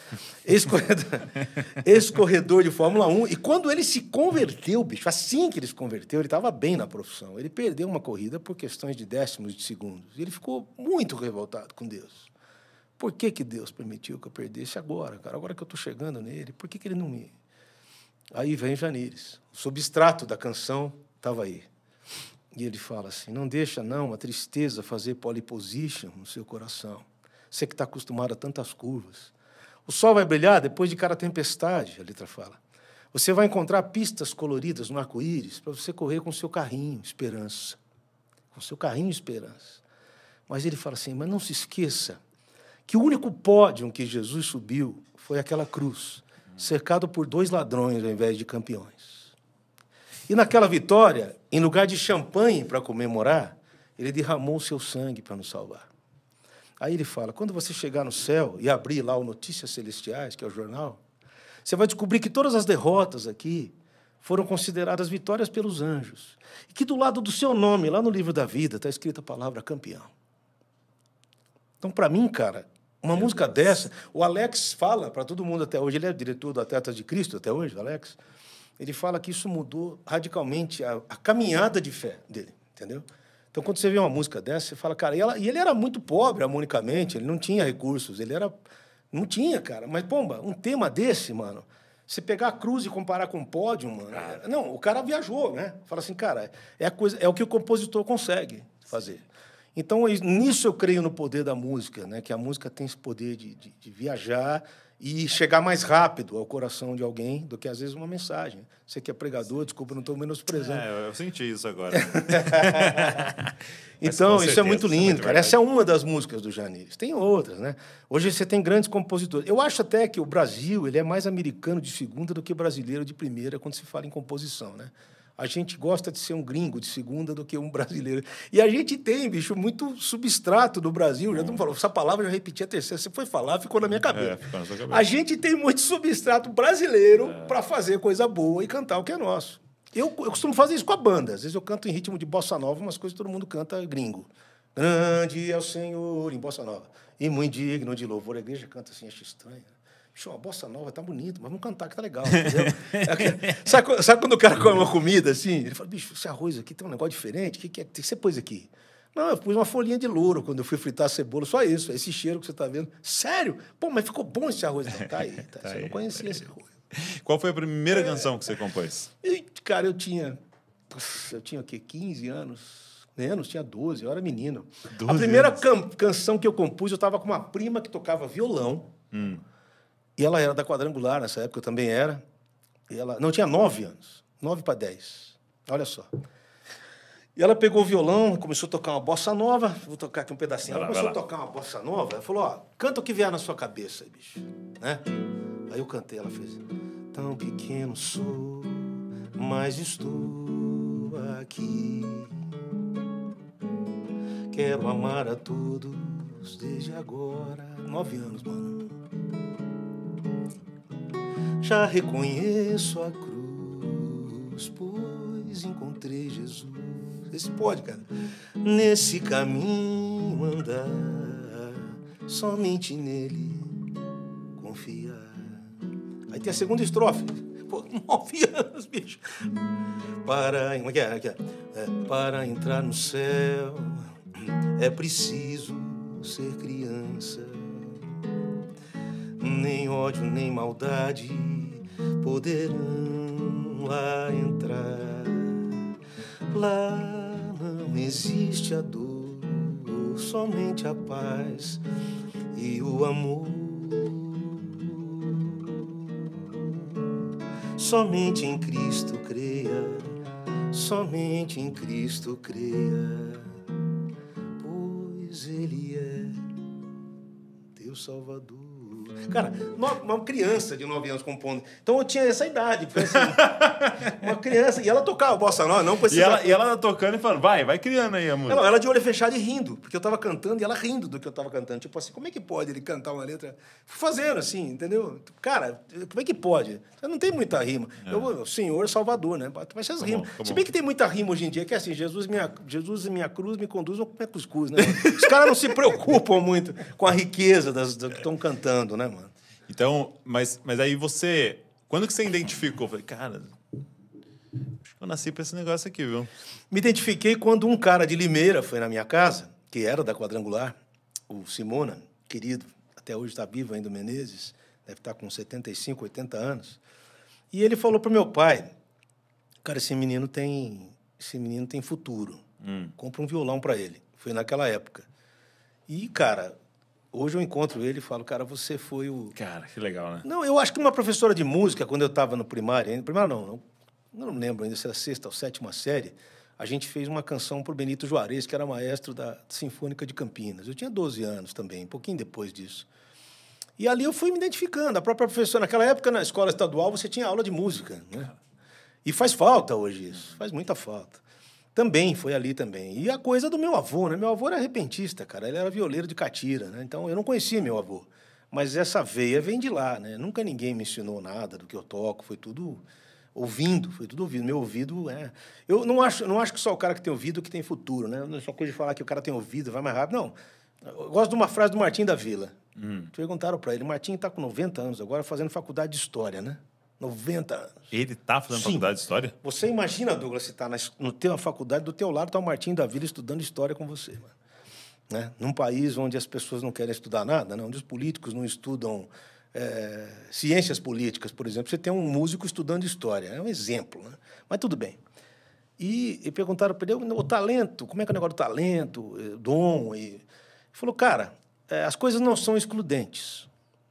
Speaker 2: Ex-corredor de Fórmula 1. E quando ele se converteu, bicho, assim que ele se converteu, ele estava bem na profissão. Ele perdeu uma corrida por questões de décimos de segundos. E ele ficou muito revoltado com Deus. Por que Deus permitiu que eu perdesse agora, cara? Agora que eu estou chegando nele, por que ele não me... Aí vem Janires. O substrato da canção estava aí. E ele fala assim, não deixa, não, a tristeza fazer pole position no seu coração. Você que está acostumado a tantas curvas. O sol vai brilhar depois de cada tempestade, a letra fala. Você vai encontrar pistas coloridas no arco-íris para você correr com o seu carrinho, esperança. Com o seu carrinho, esperança. Mas ele fala assim, mas não se esqueça que o único pódio que Jesus subiu foi aquela cruz, cercado por 2 ladrões ao invés de campeões. E naquela vitória, em lugar de champanhe para comemorar, ele derramou o seu sangue para nos salvar. Aí ele fala, quando você chegar no céu e abrir lá o Notícias Celestiais, que é o jornal, você vai descobrir que todas as derrotas aqui foram consideradas vitórias pelos anjos. E que do lado do seu nome, lá no livro da vida, está escrita a palavra campeão. Então, para mim, cara, uma música dessa, o Alex fala para todo mundo até hoje, ele é diretor do Atletas de Cristo até hoje, o Alex, ele fala que isso mudou radicalmente a caminhada de fé dele, entendeu? Então, quando você vê uma música dessa, você fala, cara... E ele era muito pobre, harmonicamente, ele não tinha recursos, não tinha, cara. Mas, pomba, um tema desse, mano, você pegar a cruz e comparar com o pódio, mano... Não, o cara viajou, né? Fala assim, cara, é o que o compositor consegue fazer. Então, nisso eu creio no poder da música, né? Que a música tem esse poder de viajar e chegar mais rápido ao coração de alguém do que, às vezes, uma mensagem. Você que é pregador, desculpa, não estou menosprezando.
Speaker 1: Eu senti isso agora.
Speaker 2: Então, isso é muito lindo, cara. Essa é uma das músicas do Janires. Tem outras, né? Hoje você tem grandes compositores. Eu acho até que o Brasil ele é mais americano de segunda do que brasileiro de primeira quando se fala em composição, né? A gente gosta de ser um gringo de segunda do que um brasileiro. E a gente tem, bicho, muito substrato do Brasil. Já não falou, essa palavra eu já repeti a terceira. Você foi falar, ficou na minha cabeça.
Speaker 1: Ficou na sua cabeça.
Speaker 2: A gente tem muito substrato brasileiro para fazer coisa boa e cantar o que é nosso. Eu costumo fazer isso com a banda. Às vezes eu canto em ritmo de bossa nova, umas coisas que todo mundo canta gringo. Grande é o Senhor em bossa nova. E muito digno de louvor. A igreja canta assim, acho estranho. Bicho, uma bossa nova tá bonito, mas vamos cantar que tá legal, entendeu? Sabe quando o cara come uma comida assim? Ele fala, bicho, esse arroz aqui tem um negócio diferente, o que você pôs aqui? Não, eu pus uma folhinha de louro quando eu fui fritar a cebola, só isso, esse cheiro que você está vendo. Sério? Pô, mas ficou bom esse arroz. Não, tá aí, tá. Você não conhecia esse arroz.
Speaker 1: Qual foi a primeira canção que você compôs?
Speaker 2: Cara, eu tinha o quê? 15 anos. Menos, tinha 12, eu era menino. A primeira canção que eu compus, eu estava com uma prima que tocava violão. E ela era da Quadrangular, nessa época eu também era. E ela não, tinha 9 anos. 9 para 10. Olha só. E ela pegou o violão, começou a tocar uma bossa nova. Vou tocar aqui um pedacinho. Ela começou a tocar uma bossa nova. Ela falou, ó, canta o que vier na sua cabeça, bicho. Né? Aí eu cantei, ela fez... Tão pequeno sou, mas estou aqui. Quero amar a todos desde agora. 9 anos, mano. Já reconheço a cruz, pois encontrei Jesus. Esse pode, cara. Nesse caminho andar, somente nele confiar. Aí tem a segunda estrofe. Pô, 9 anos, bicho. Para entrar no céu é preciso ser criança. Nem ódio, nem maldade poderão lá entrar. Lá não existe a dor, somente a paz e o amor. Somente em Cristo creia, somente em Cristo creia, pois Ele é teu Salvador. Cara, uma criança de 9 anos compondo. Então eu tinha essa idade. Assim, uma criança. E ela tocava bossa nova, não precisa.
Speaker 1: E ela tocando e falando, vai criando aí a música.
Speaker 2: Não, ela de olho fechado e rindo, porque eu tava cantando e ela rindo do que eu tava cantando. Tipo assim, como é que pode ele cantar uma letra fazendo assim, entendeu? Cara, como é que pode? Não tem muita rima. O Senhor Salvador, né? Mas essas rimas. Se bem que tem muita rima hoje em dia, que é assim, Jesus e minha cruz me conduzem ao cuscuz, né? Os caras não se preocupam muito com a riqueza das que estão cantando, né, mano?
Speaker 1: Então, mas aí você... Quando que você identificou? Eu falei, cara, acho que eu nasci pra esse negócio aqui, viu?
Speaker 2: Me identifiquei quando um cara de Limeira foi na minha casa, que era da Quadrangular, o Simona, querido, até hoje está vivo ainda, o Menezes, deve estar com 75, 80 anos. E ele falou pro meu pai, cara, esse menino tem futuro. Compra um violão para ele. Foi naquela época. E, cara... Hoje eu encontro ele e falo, cara, você foi o...
Speaker 1: Cara, que legal, né?
Speaker 2: Não, eu acho que uma professora de música, quando eu estava no primário... Primário não lembro ainda se era a 6ª ou 7ª série, a gente fez uma canção para o Benito Juarez, que era maestro da Sinfônica de Campinas. Eu tinha 12 anos também, um pouquinho depois disso. E ali eu fui me identificando. A própria professora, naquela época, na escola estadual, você tinha aula de música, né? E faz falta hoje isso, faz muita falta. Também, foi ali também. E a coisa do meu avô, né? Meu avô era repentista, cara. Ele era violeiro de catira, né? Então, eu não conhecia meu avô. Mas essa veia vem de lá, né? Nunca ninguém me ensinou nada do que eu toco. Foi tudo ouvindo, Meu ouvido é... Eu não acho que só o cara que tem ouvido que tem futuro, né? Não é só coisa de falar que o cara tem ouvido, vai mais rápido. Não. Eu gosto de uma frase do Martim da Vila. Perguntaram para ele. Martim está com 90 anos agora, fazendo faculdade de História, né? 90 anos.
Speaker 1: Ele está fazendo faculdade de História?
Speaker 2: Você imagina, Douglas, se está no teu faculdade, do teu lado está o Martim da Vila estudando História com você. Mano. Né? Num país onde as pessoas não querem estudar nada, né? Onde os políticos não estudam ciências políticas, por exemplo, você tem um músico estudando História. É um exemplo. Né? Mas tudo bem. E perguntaram para ele, o talento, como é que é o negócio do talento, dom? Ele falou, cara, as coisas não são excludentes.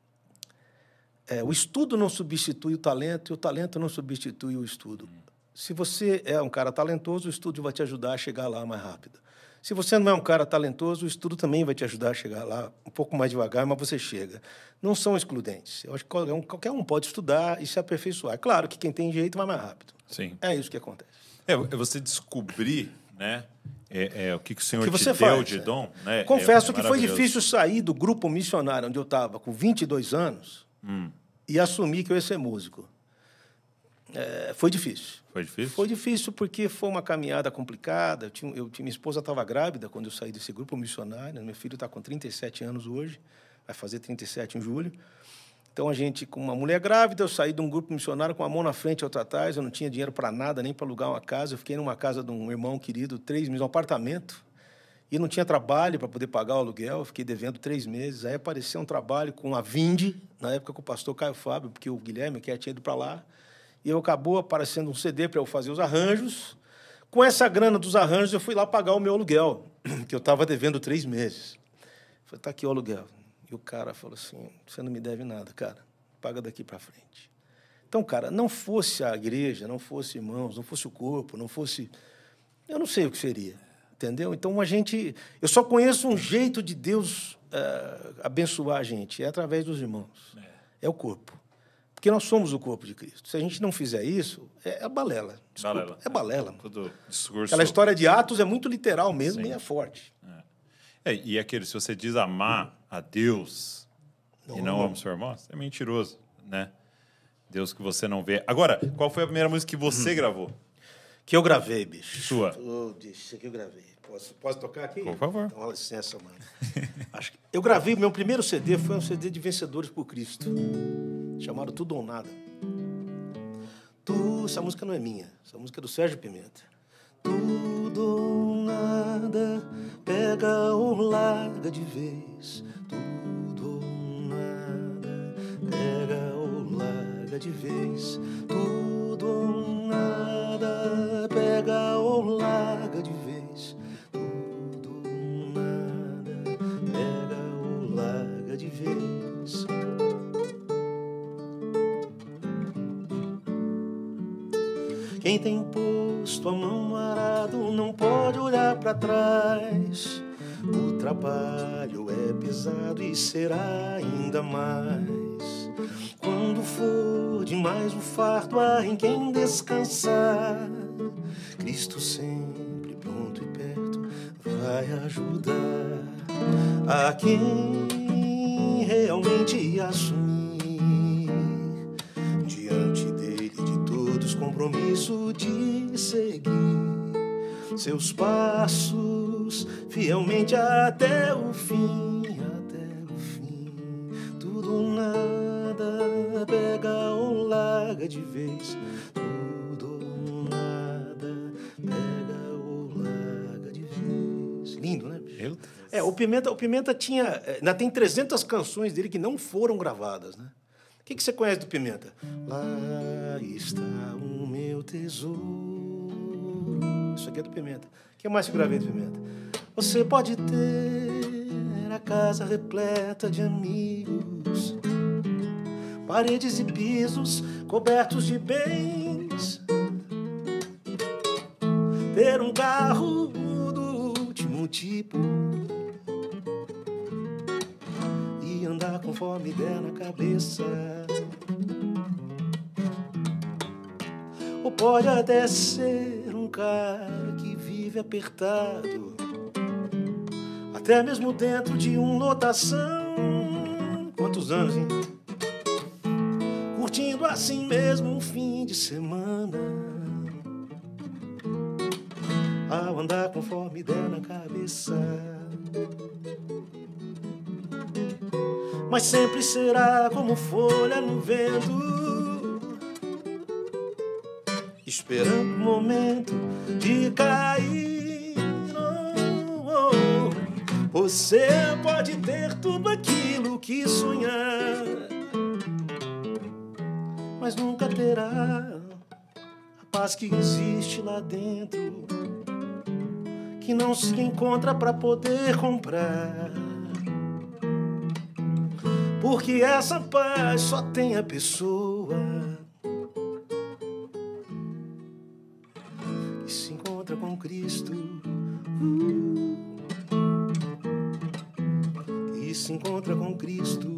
Speaker 2: O estudo não substitui o talento e o talento não substitui o estudo. Se você é um cara talentoso, o estudo vai te ajudar a chegar lá mais rápido. Se você não é um cara talentoso, o estudo também vai te ajudar a chegar lá um pouco mais devagar, mas você chega. Não são excludentes. Eu acho que qualquer um pode estudar e se aperfeiçoar. É claro que quem tem jeito vai mais rápido.
Speaker 1: Sim.
Speaker 2: É isso que acontece.
Speaker 1: É você descobrir, né, o que o Senhor
Speaker 2: que você
Speaker 1: te
Speaker 2: faz,
Speaker 1: deu de dom. Né,
Speaker 2: Confesso que foi difícil sair do grupo missionário onde eu estava com 22 anos e assumir que eu ia ser músico. Foi difícil.
Speaker 1: Foi difícil?
Speaker 2: Foi difícil porque foi uma caminhada complicada. Minha esposa estava grávida quando eu saí desse grupo missionário. Meu filho está com 37 anos hoje, vai fazer 37 em julho. Então, com uma mulher grávida, eu saí de um grupo missionário com a mão na frente e outra atrás. Eu não tinha dinheiro para nada, nem para alugar uma casa. Eu fiquei numa casa de um irmão querido, 3 meses, um apartamento. e não tinha trabalho para poder pagar o aluguel, fiquei devendo 3 meses. Aí apareceu um trabalho com a Vinde, na época com o pastor Caio Fábio, porque o Guilherme que tinha ido para lá, e eu acabou aparecendo um CD para eu fazer os arranjos. Com essa grana dos arranjos, eu fui lá pagar o meu aluguel, que eu estava devendo 3 meses. Falei, tá aqui o aluguel. E o cara falou assim, você não me deve nada, cara, paga daqui para frente. Então, cara, não fosse a igreja, não fosse irmãos, não fosse o corpo, não fosse... Eu não sei o que seria, entendeu? Então, eu só conheço um jeito de Deus abençoar a gente, é através dos irmãos. É o corpo. Porque nós somos o corpo de Cristo. Se a gente não fizer isso, é balela. Desculpa, balela. É balela. Tudo discurso. Aquela história de Atos é muito literal mesmo. Sim. E é forte.
Speaker 1: E aquele, se você diz amar a Deus e não ama o seu irmão, é mentiroso, né? Deus que você não vê. Agora, qual foi a primeira música que você gravou?
Speaker 2: Que eu gravei, bicho.
Speaker 1: Sua?
Speaker 2: Isso aqui eu gravei. Posso tocar aqui?
Speaker 1: Por favor.
Speaker 2: Então, licença, mano. Eu gravei, meu primeiro CD foi um CD de Vencedores por Cristo, chamado Tudo ou Nada. Essa música não é minha, essa música é do Sérgio Pimenta. Tudo ou nada, pega ou larga de vez. Tudo ou nada, pega ou larga de vez. Tudo ou nada, pega ou larga de vez. Tudo ou nada, pega ou larga de vez. Quem tem posto a mão no arado não pode olhar para trás. O trabalho é pesado e será ainda mais. Quando for demais o fardo, há em quem descansar. Cristo sempre pronto e perto vai ajudar a quem realmente assumir diante dele de todos compromisso de seguir seus passos fielmente até o fim, até o fim. Tudo ou nada, pega ou larga de vez. Tudo ou nada, pega ou larga de vez. Lindo, né, bicho? O Pimenta tinha... Ainda tem 300 canções dele que não foram gravadas, né? O que você conhece do Pimenta? Lá está o meu tesouro. Isso aqui é do Pimenta. O que mais que eu gravei do Pimenta? Você pode ter a casa repleta de amigos, paredes e pisos cobertos de bens, ter um carro do último tipo e andar conforme der na cabeça. Ou pode até ser um cara que vive apertado, até mesmo dentro de uma lotação. Quantos anos, hein? Curtindo assim mesmo um fim de semana, ao andar conforme der na cabeça. Mas sempre será como folha no vento, esperando o momento de cair. Você pode ter tudo aquilo que sonhar, mas nunca terá a paz que existe lá dentro, que não se encontra para poder comprar. Porque essa paz só tem a pessoa que se encontra com Cristo, que se encontra com Cristo.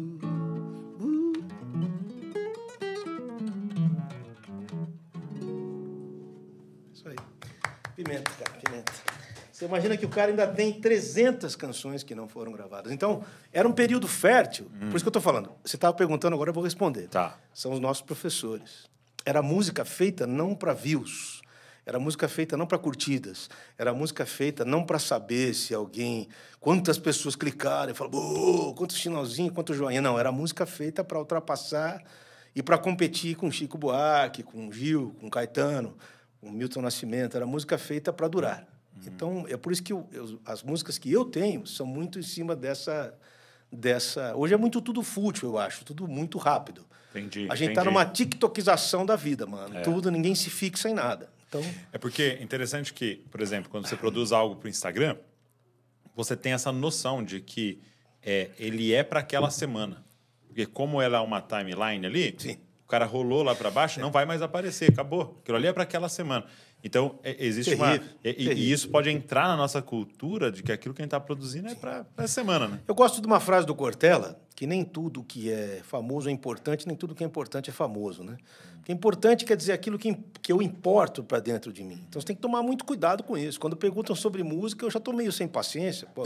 Speaker 2: Isso aí. Pimenta, cara, Pimenta. Você imagina que o cara ainda tem 300 canções que não foram gravadas. Então, era um período fértil. Por isso que eu estou falando. Você estava perguntando, agora eu vou responder.
Speaker 1: Tá.
Speaker 2: São os nossos professores. Era música feita não para views. Era música feita não para curtidas. Era música feita não para saber se alguém... Quantas pessoas clicaram e falaram, oh, quanto sinalzinho, quanto joinha. Não, era música feita para ultrapassar e para competir com Chico Buarque, com Gil, com Caetano, com Milton Nascimento. Era música feita para durar. Então, é por isso que as músicas que eu tenho são muito em cima dessa... Hoje é muito tudo fútil, eu acho. Tudo muito rápido.
Speaker 1: Entendi.
Speaker 2: A gente está numa tiktokização da vida, mano. Tudo, ninguém se fixa em nada. Então...
Speaker 1: É porque é interessante que, por exemplo, quando você produz algo para o Instagram, você tem essa noção de que ele é para aquela semana. Porque como ela é uma timeline ali,
Speaker 2: sim,
Speaker 1: o cara rolou lá para baixo, não vai mais aparecer, acabou. Aquilo ali é para aquela semana. Então, existe
Speaker 2: terrível,
Speaker 1: e isso pode entrar na nossa cultura de que aquilo que a gente está produzindo é para a semana, né?
Speaker 2: Eu gosto de uma frase do Cortella, que nem tudo que é famoso é importante, nem tudo que é importante é famoso, né? Porque importante quer dizer aquilo que eu importo para dentro de mim. Então, você tem que tomar muito cuidado com isso. Quando perguntam sobre música, eu já estou meio sem paciência. Pô,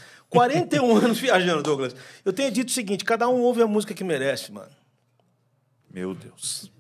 Speaker 2: 41 anos viajando, Douglas. Eu tenho dito o seguinte, cada um ouve a música que merece, mano.
Speaker 1: Meu Deus.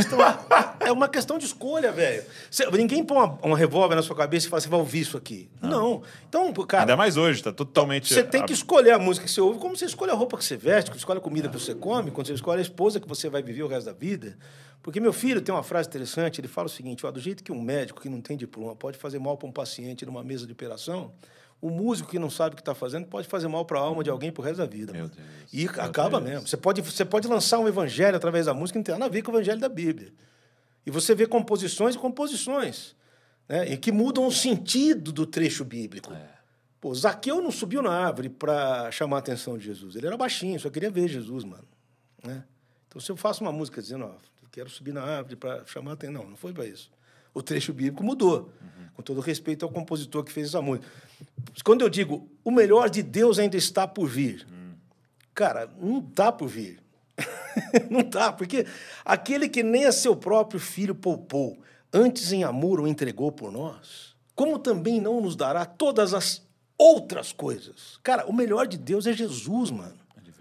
Speaker 2: É uma questão de escolha, velho. Ninguém põe uma revólver na sua cabeça e fala, você vai ouvir isso aqui. Não. Então, cara...
Speaker 1: Ainda mais hoje, tá totalmente...
Speaker 2: Você tem que escolher a música que você ouve, como você escolhe a roupa que você veste, que você escolhe a comida que você come, quando você escolhe a esposa que você vai viver o resto da vida. Porque meu filho tem uma frase interessante, ele fala o seguinte, do jeito que um médico que não tem diploma pode fazer mal para um paciente numa mesa de operação, o músico que não sabe o que está fazendo pode fazer mal para a alma de alguém pro resto da vida.
Speaker 1: Meu Deus.
Speaker 2: E acaba mesmo. Você pode lançar um evangelho através da música, não tem nada a ver com o evangelho da Bíblia. E você vê composições e composições, né, e que mudam o sentido do trecho bíblico. Pô, Zaqueu não subiu na árvore para chamar a atenção de Jesus. Ele era baixinho, só queria ver Jesus, mano. Né? Então, se eu faço uma música dizendo, eu quero subir na árvore para chamar a atenção... Não foi para isso. O trecho bíblico mudou. Com todo respeito ao compositor que fez essa música. Quando eu digo, o melhor de Deus ainda está por vir. Cara, não está por vir. Não está, porque aquele que nem a seu próprio filho poupou, antes em amor o entregou por nós, como também não nos dará todas as outras coisas? Cara, o melhor de Deus é Jesus, mano.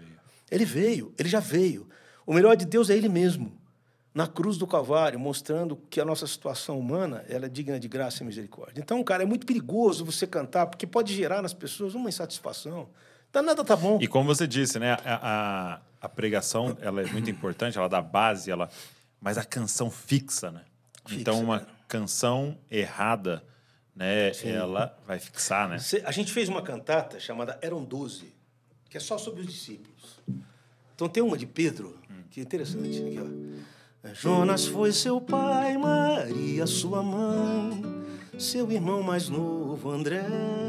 Speaker 2: Ele já veio. O melhor de Deus é ele mesmo. Na cruz do Calvário, mostrando que a nossa situação humana ela é digna de graça e misericórdia. Então, cara, é muito perigoso você cantar, porque pode gerar nas pessoas uma insatisfação. Nada tá bom.
Speaker 1: E como você disse, né, a pregação ela é muito importante, ela dá base, mas a canção fixa, né? Então, uma canção errada, né, ela vai fixar, né?
Speaker 2: A gente fez uma cantata chamada Eram 12, que é só sobre os discípulos. Então, tem uma de Pedro, que é interessante. Aqui, ó. Jonas foi seu pai, Maria sua mãe, seu irmão mais novo, André.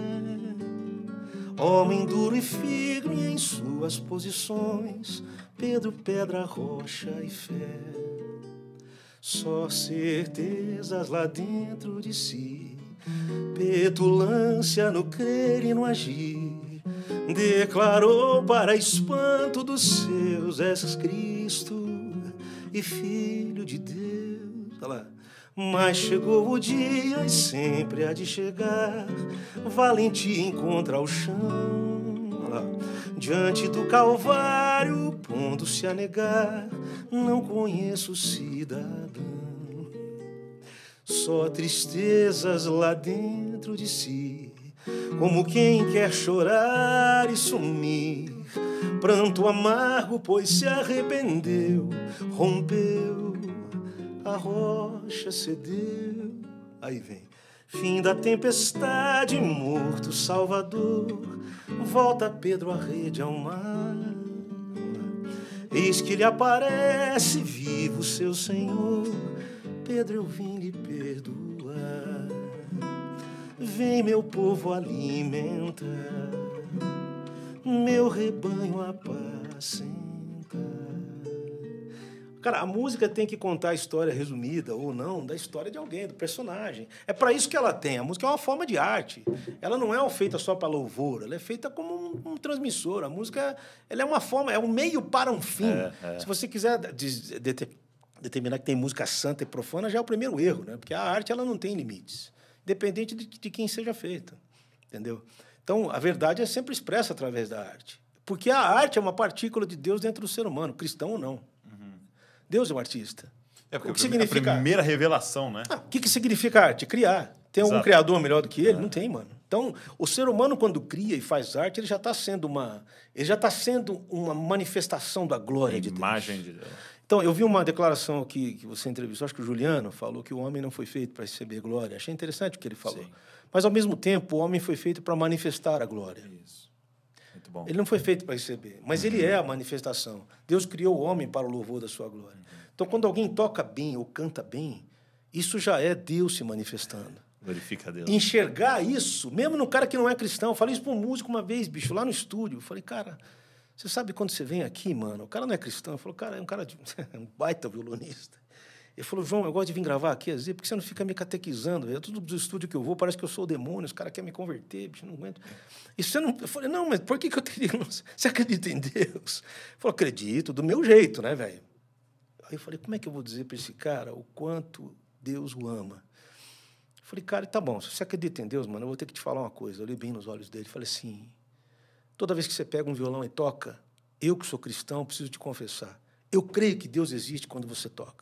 Speaker 2: Homem duro e firme em suas posições, Pedro, pedra, rocha e fé. Só certezas lá dentro de si, petulância no crer e no agir. Declarou para espanto dos seus, és Cristo e Filho de Deus. Olha lá. Mas chegou o dia e sempre há de chegar, valentia encontra o chão. Olha lá. Diante do Calvário, pondo-se a negar, não conheço o cidadão. Só tristezas lá dentro de si, como quem quer chorar e sumir. Pranto amargo, pois se arrependeu, rompeu, a rocha cedeu. Aí vem, fim da tempestade, morto Salvador, volta Pedro à rede ao mar. Eis que lhe aparece vivo seu Senhor, Pedro, eu vim lhe perdoar. Vem meu povo alimenta, meu rebanho apacenta. Cara, a música tem que contar a história resumida, ou não, da história de alguém, do personagem. É para isso que ela tem. A música é uma forma de arte. Ela não é feita só para louvor, ela é feita como um transmissor. A música ela é uma forma, é um meio para um fim. Se você quiser determinar que tem música santa e profana, já é o primeiro erro, né? Porque a arte ela não tem limites, independente de quem seja feita. Entendeu? Então, a verdade é sempre expressa através da arte. Porque a arte é uma partícula de Deus dentro do ser humano, cristão ou não. Deus é um artista.
Speaker 1: É porque o que significa a primeira revelação, né?
Speaker 2: O que significa arte? Criar. Tem algum criador melhor do que ele? Não tem, mano. Então, o ser humano, quando cria e faz arte, ele já está sendo uma manifestação da glória de Deus.
Speaker 1: Imagem de Deus.
Speaker 2: Então, eu vi uma declaração aqui que você entrevistou, acho que o Juliano falou que o homem não foi feito para receber glória. Achei interessante o que ele falou. Sim. Mas, ao mesmo tempo, o homem foi feito para manifestar a glória.
Speaker 1: Isso. Muito bom.
Speaker 2: Ele não foi feito para receber, mas ele é a manifestação. Deus criou o homem para o louvor da sua glória. Então, quando alguém toca bem ou canta bem, isso já é Deus se manifestando.
Speaker 1: Glorifica a Deus.
Speaker 2: Enxergar isso, mesmo no cara que não é cristão. Eu falei isso para um músico uma vez, bicho, lá no estúdio. Eu falei, cara, você sabe quando você vem aqui, mano, o cara não é cristão. Eu falei, cara, é um cara um baita violonista. Ele falou, João, eu gosto de vir gravar aqui, às vezes, porque você não fica me catequizando. Eu, tudo do estúdio que eu vou, parece que eu sou o demônio, os caras querem me converter, bicho, não aguento. E você não... Eu falei, não, mas por que eu teria... Você acredita em Deus? Ele falou, acredito, do meu jeito, né, velho? Aí eu falei, como é que eu vou dizer para esse cara o quanto Deus o ama? Eu falei, cara, tá bom, se você acredita em Deus, mano, eu vou ter que te falar uma coisa. Eu olhei bem nos olhos dele e falei assim, toda vez que você pega um violão e toca, eu que sou cristão, preciso te confessar. Eu creio que Deus existe quando você toca.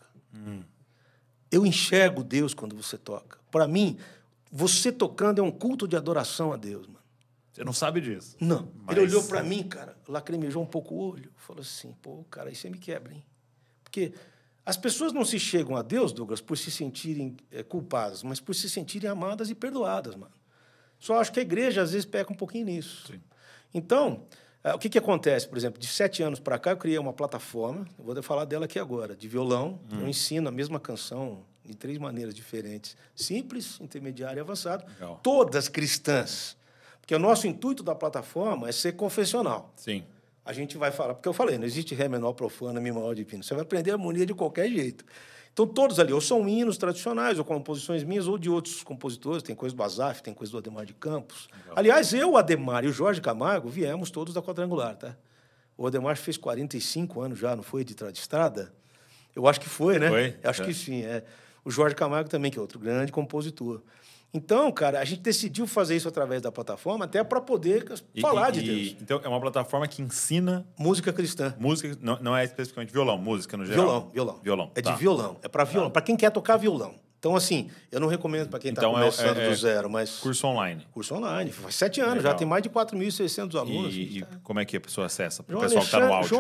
Speaker 2: Eu enxergo Deus quando você toca. Para mim, você tocando é um culto de adoração a Deus, mano.
Speaker 1: Você não sabe disso?
Speaker 2: Não. Mas... Ele olhou para mim, cara, lacrimejou um pouco o olho, falou assim, pô, cara, aí você me quebra, hein? Porque as pessoas não se chegam a Deus, Douglas, por se sentirem culpadas, mas por se sentirem amadas e perdoadas, mano. Só acho que a igreja, às vezes, peca um pouquinho nisso. Sim. Então... O que acontece? Por exemplo, de 7 anos para cá, eu criei uma plataforma, eu vou falar dela aqui agora, de violão. Eu ensino a mesma canção de 3 maneiras diferentes. Simples, intermediário e avançado. Legal. Todas cristãs. Porque o nosso intuito da plataforma é ser confessional.
Speaker 1: Sim.
Speaker 2: A gente vai falar... Porque eu falei, não existe ré menor profana, mi maior divino. Você vai aprender a harmonia de qualquer jeito. Então, todos ali, ou são hinos tradicionais, ou composições minhas, ou de outros compositores. Tem coisa do Azaf, tem coisa do Ademar de Campos. Legal. Aliás, eu, o Ademar e o Jorge Camargo viemos todos da Quadrangular, tá? O Ademar fez 45 anos já, não foi, de estrada? Eu acho que foi, né?
Speaker 1: Foi?
Speaker 2: Acho que sim, é. O Jorge Camargo também, que é outro grande compositor. Então, cara, a gente decidiu fazer isso através da plataforma até para poder falar de Deus.
Speaker 1: Então, é uma plataforma que ensina...
Speaker 2: Música cristã.
Speaker 1: Música, não é especificamente violão, música no geral.
Speaker 2: Violão. É de violão. É para violão. Para quem quer tocar violão. Então, assim, eu não recomendo para quem está começando do zero, mas...
Speaker 1: Curso online.
Speaker 2: Curso online. Faz 7 anos, já tem mais de 4.600 alunos.
Speaker 1: E como é que a pessoa acessa? Para o pessoal que está no áudio.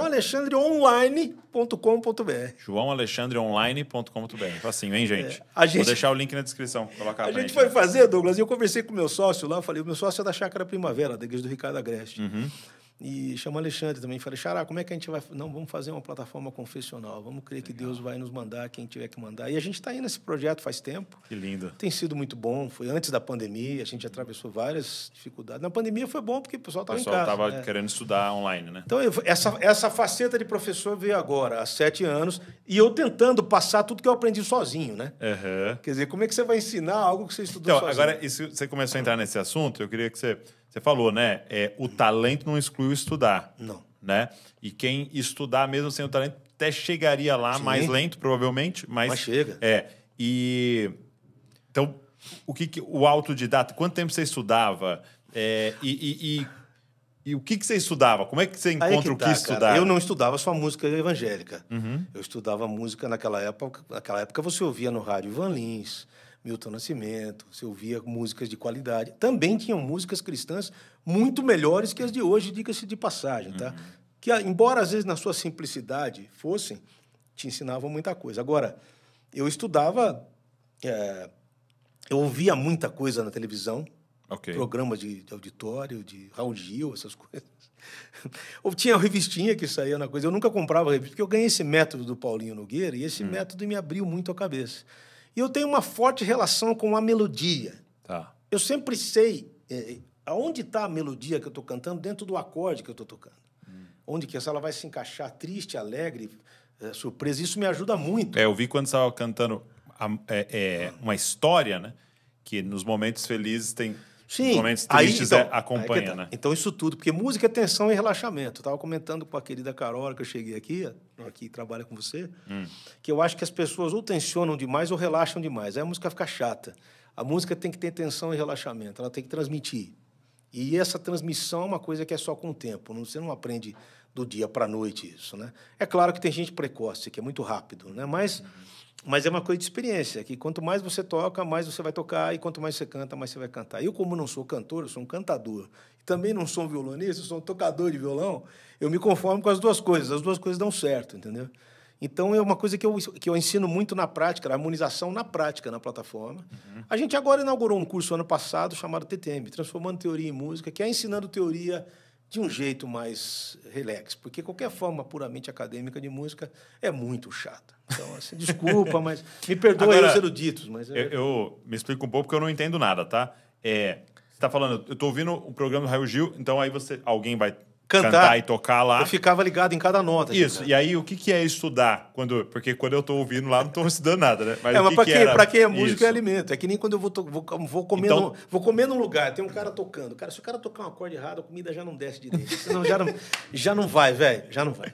Speaker 2: JoãoAlexandreOnline.com.br
Speaker 1: JoãoAlexandreOnline.com.br. Facinho, hein, gente? Vou deixar o link na descrição.
Speaker 2: A gente foi fazer, Douglas, e eu conversei com o meu sócio lá, eu falei, o meu sócio é da Chácara Primavera, da igreja do Ricardo Agreste. E chama Alexandre também. Falei, Xará, como é que a gente vai... Não, vamos fazer uma plataforma confessional. Vamos crer que Deus vai nos mandar quem tiver que mandar. E a gente está aí nesse projeto faz tempo.
Speaker 1: Que lindo.
Speaker 2: Tem sido muito bom. Foi antes da pandemia, a gente atravessou várias dificuldades. Na pandemia foi bom porque o pessoal estava em casa.
Speaker 1: O pessoal estava querendo estudar online, né?
Speaker 2: Então, essa faceta de professor veio agora, há 7 anos, e eu tentando passar tudo que eu aprendi sozinho, né? Quer dizer, como é que você vai ensinar algo que você estudou sozinho?
Speaker 1: Agora, você começou a entrar nesse assunto, eu queria que você falou, né? O talento não exclui o estudar.
Speaker 2: Não.
Speaker 1: Né? E quem estudar mesmo sem o talento até chegaria lá mais lento, provavelmente. Mas
Speaker 2: chega.
Speaker 1: Então, o autodidata, quanto tempo você estudava? E o que você estudava? Como é que você encontra o que estudar?
Speaker 2: Cara, eu não estudava só música evangélica. Eu estudava música naquela época. Naquela época você ouvia no rádio Ivan Lins, Milton Nascimento, você ouvia músicas de qualidade. Também tinham músicas cristãs muito melhores que as de hoje, diga-se de passagem, tá? Que, embora às vezes na sua simplicidade fossem, te ensinavam muita coisa. Agora, eu estudava, eu ouvia muita coisa na televisão, programas de auditório, de Raul Gil, essas coisas. Ou tinha a revistinha que saía na coisa. Eu nunca comprava revista, porque eu ganhei esse método do Paulinho Nogueira, e esse método me abriu muito a cabeça. E eu tenho uma forte relação com a melodia.
Speaker 1: Tá.
Speaker 2: Eu sempre sei aonde está a melodia que eu estou cantando dentro do acorde que eu estou tocando. Onde que ela vai se encaixar triste, alegre, surpresa. Isso me ajuda muito.
Speaker 1: Eu vi quando você estava cantando uma história, né? Que nos momentos felizes tem...
Speaker 2: Sim.
Speaker 1: Nos momentos tristes acompanha, né?
Speaker 2: Então, isso tudo. Porque música é tensão e relaxamento. Eu estava comentando com a querida Carol, que eu cheguei aqui trabalha com você, que eu acho que as pessoas ou tensionam demais ou relaxam demais. Aí a música fica chata. A música tem que ter tensão e relaxamento. Ela tem que transmitir. E essa transmissão é uma coisa que é só com o tempo. Você não aprende do dia para a noite isso, né? É claro que tem gente precoce, que é muito rápido, né? Mas é uma coisa de experiência, que quanto mais você toca, mais você vai tocar, e quanto mais você canta, mais você vai cantar. Eu, como não sou cantor, eu sou um cantador. Também não sou um violonista, eu sou um tocador de violão. Eu me conformo com as duas coisas dão certo, entendeu? Então, é uma coisa que eu ensino muito na prática, a harmonização na prática, na plataforma. A gente agora inaugurou um curso ano passado chamado TTM, Transformando Teoria em Música, que é ensinando teoria de um jeito mais relax, porque qualquer forma puramente acadêmica de música é muito chata. Então, assim, desculpa, mas me perdoe os eruditos. Mas
Speaker 1: eu me explico um pouco, porque eu não entendo nada, tá? Você está falando, eu estou ouvindo o programa do Raio Gil, então aí alguém vai cantar e tocar lá.
Speaker 2: Eu ficava ligado em cada nota.
Speaker 1: Isso. E aí, o que é estudar? Porque quando eu estou ouvindo lá, não estou estudando nada, né?
Speaker 2: Mas para quem é música é alimento. É que nem quando eu vou comer num lugar, tem um cara tocando. Cara, se o cara tocar um acorde errado, a comida já não desce direito. Senão já não vai, velho. Já não vai.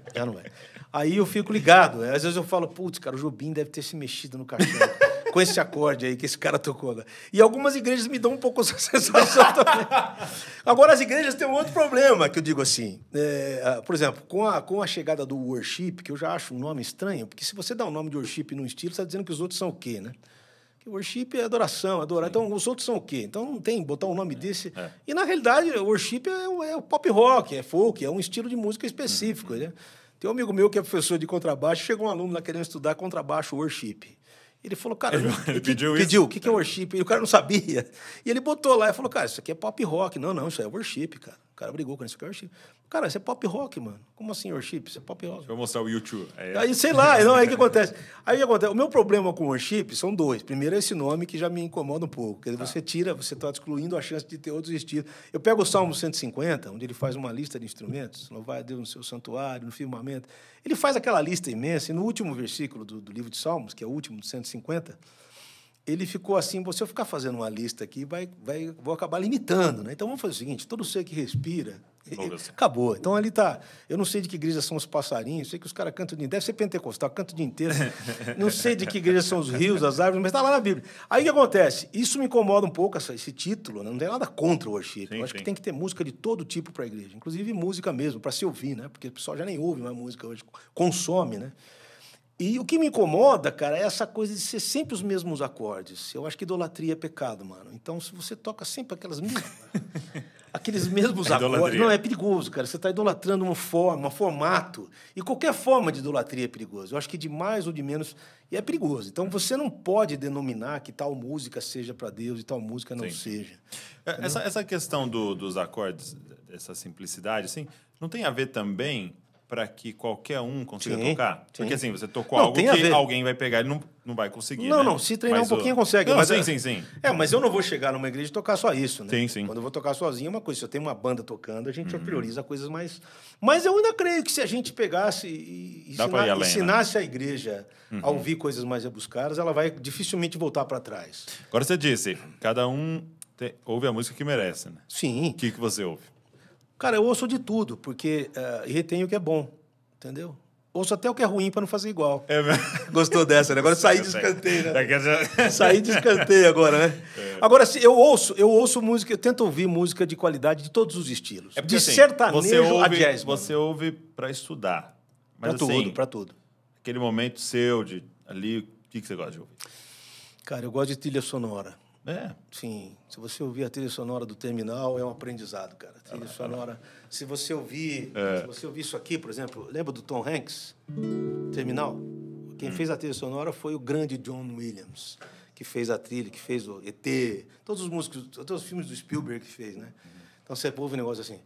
Speaker 2: Aí eu fico ligado. Às vezes eu falo, putz, cara, o Jobim deve ter se mexido no caixão com esse acorde aí que esse cara tocou agora. E algumas igrejas me dão um pouco essa sensação também. Agora, as igrejas têm um outro problema, que eu digo assim. Por exemplo, com a chegada do worship, que eu já acho um nome estranho, porque se você dá um nome de worship num estilo, você está dizendo que os outros são o quê, né? Que worship é adoração, adorar. Então, os outros são o quê? Então, não tem botar um nome desse. E, na realidade, o worship é o pop rock, é folk, é um estilo de música específico, né? Tem um amigo meu que é professor de contrabaixo, chegou um aluno lá querendo estudar contrabaixo worship. Ele falou, cara,
Speaker 1: ele pediu
Speaker 2: o que é worship? E o cara não sabia. E ele botou lá e falou, cara, isso aqui é pop rock. Não, isso é worship, cara. O cara brigou com isso aqui é worship. Cara, isso é pop rock, mano. Como assim worship? Isso é pop rock.
Speaker 1: Deixa eu mostrar o YouTube.
Speaker 2: Aí, sei lá, não, aí o que acontece? O meu problema com worship são dois. Primeiro é esse nome que já me incomoda um pouco. Quer dizer, você está excluindo a chance de ter outros estilos. Eu pego o Salmo 150, onde ele faz uma lista de instrumentos, louvai a Deus no seu santuário, no firmamento. Ele faz aquela lista imensa, e no último versículo do livro de Salmos, que é o último, do 150, ele ficou assim, se eu ficar fazendo uma lista aqui, vou acabar limitando, né? Então, vamos fazer o seguinte, todo ser que respira, acabou. Então, ali está, eu não sei de que igreja são os passarinhos, sei que os caras cantam o dia inteiro, deve ser pentecostal, canta o dia inteiro, não sei de que igreja são os rios, as árvores, mas está lá na Bíblia. Aí, o que acontece? Isso me incomoda um pouco, esse título, né? Não tem nada contra o worship, eu acho que tem que ter música de todo tipo para a igreja, inclusive música mesmo, para se ouvir, né? Porque o pessoal já nem ouve mais música hoje, consome, né? E o que me incomoda, cara, é essa coisa de ser sempre os mesmos acordes. Eu acho que idolatria é pecado, mano. Então, se você toca sempre aqueles mesmos acordes... Não, é perigoso, cara. Você está idolatrando um formato. E qualquer forma de idolatria é perigoso. Eu acho que de mais ou de menos é perigoso. Então, você não pode denominar que tal música seja para Deus e tal música não seja.
Speaker 1: Essa questão dos acordes, essa simplicidade, assim, não tem a ver também... para que qualquer um consiga tocar? Porque assim, você tocou algo que alguém vai pegar e não vai conseguir,
Speaker 2: Não, se treinar um pouquinho consegue.
Speaker 1: Não, sim.
Speaker 2: Mas eu não vou chegar numa igreja e tocar só isso, né?
Speaker 1: Sim.
Speaker 2: Quando eu vou tocar sozinho é uma coisa. Se eu tenho uma banda tocando, a gente prioriza coisas mais... Mas eu ainda creio que se a gente pegasse e ensinasse a igreja a ouvir coisas mais rebuscadas, ela vai dificilmente voltar para trás.
Speaker 1: Agora você disse, cada um ouve a música que merece, né?
Speaker 2: Sim.
Speaker 1: O que você ouve?
Speaker 2: Cara, eu ouço de tudo, porque retenho o que é bom, entendeu? Ouço até o que é ruim para não fazer igual.
Speaker 1: É mesmo?
Speaker 2: Gostou dessa, né? Agora saí de escanteio, né? Saí de escanteio agora, né? Agora, eu ouço música, eu tento ouvir música de qualidade de todos os estilos.
Speaker 1: Porque,
Speaker 2: de sertanejo a jazz.
Speaker 1: Você ouve para estudar. Mas,
Speaker 2: para tudo.
Speaker 1: Aquele momento seu de ali, o que você gosta de ouvir?
Speaker 2: Cara, eu gosto de trilha sonora.
Speaker 1: Sim.
Speaker 2: Se você ouvir a trilha sonora do Terminal, é um aprendizado, cara. Trilha sonora. Se você ouvir isso aqui, por exemplo, lembra do Tom Hanks? Terminal? Quem fez a trilha sonora foi o grande John Williams, que fez a trilha, que fez o ET, todos os músicos, todos os filmes do Spielberg que fez, né? Então você ouve um negócio assim.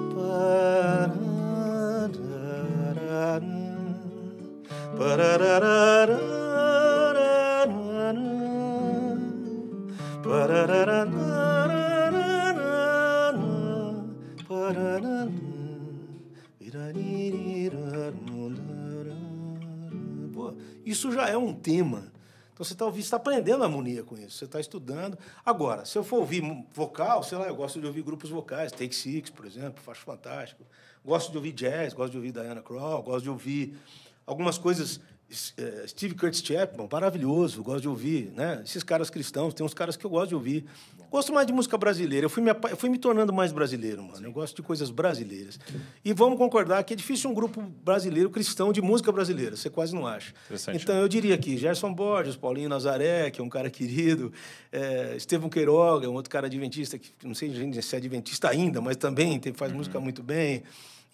Speaker 2: Isso já é um tema. Então você está aprendendo harmonia com isso, você está estudando. Agora, se eu for ouvir vocal, sei lá, eu gosto de ouvir grupos vocais, Take Six, por exemplo, acho fantástico. Gosto de ouvir jazz, gosto de ouvir Diana Krall, gosto de ouvir algumas coisas. Steve Curtis Chapman, maravilhoso, gosto de ouvir, né? Esses caras cristãos, tem uns caras que eu gosto de ouvir. Gosto mais de música brasileira, eu fui me tornando mais brasileiro, mano. Eu gosto de coisas brasileiras. E vamos concordar que é difícil um grupo brasileiro cristão de música brasileira, você quase não acha. Então, eu diria aqui, Gerson Borges, Paulinho Nazaré, que é um cara querido, Estevão Queiroga, um outro cara adventista, que não sei se é adventista ainda, mas também faz música muito bem.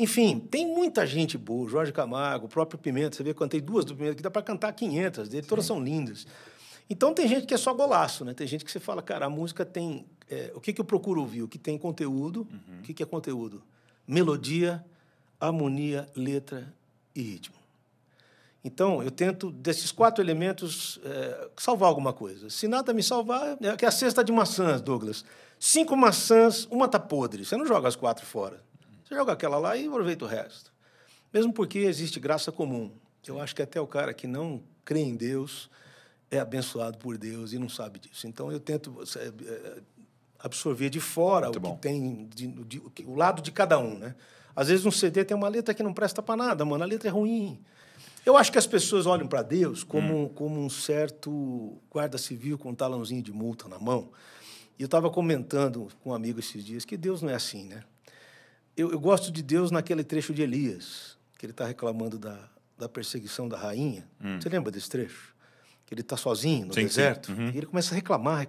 Speaker 2: Enfim, tem muita gente boa. Jorge Camargo, o próprio Pimenta. Você vê, eu cantei 2 do Pimenta, que dá para cantar 500 dele, todas são lindas. Então, tem gente que é só golaço, né? Tem gente que você fala, cara, a música tem... o que eu procuro ouvir? O que tem conteúdo. O que é conteúdo? Melodia, harmonia, letra e ritmo. Então, eu tento, desses 4 elementos, salvar alguma coisa. Se nada me salvar, é que a cesta de maçãs, Douglas. 5 maçãs, uma está podre. Você não joga as 4 fora. Você joga aquela lá e aproveita o resto. Mesmo porque existe graça comum. Eu acho que até o cara que não crê em Deus é abençoado por Deus e não sabe disso. Então, eu tento absorver de fora o que tem, o lado de cada um, né? Às vezes, um CD tem uma letra que não presta para nada, mano. A letra é ruim. Eu acho que as pessoas olham para Deus como um certo guarda civil com um talãozinho de multa na mão. E eu estava comentando com um amigo esses dias que Deus não é assim, né? Eu gosto de Deus naquele trecho de Elias, que ele está reclamando da perseguição da rainha. Você lembra desse trecho? Que ele está sozinho no deserto. E ele começa a reclamar.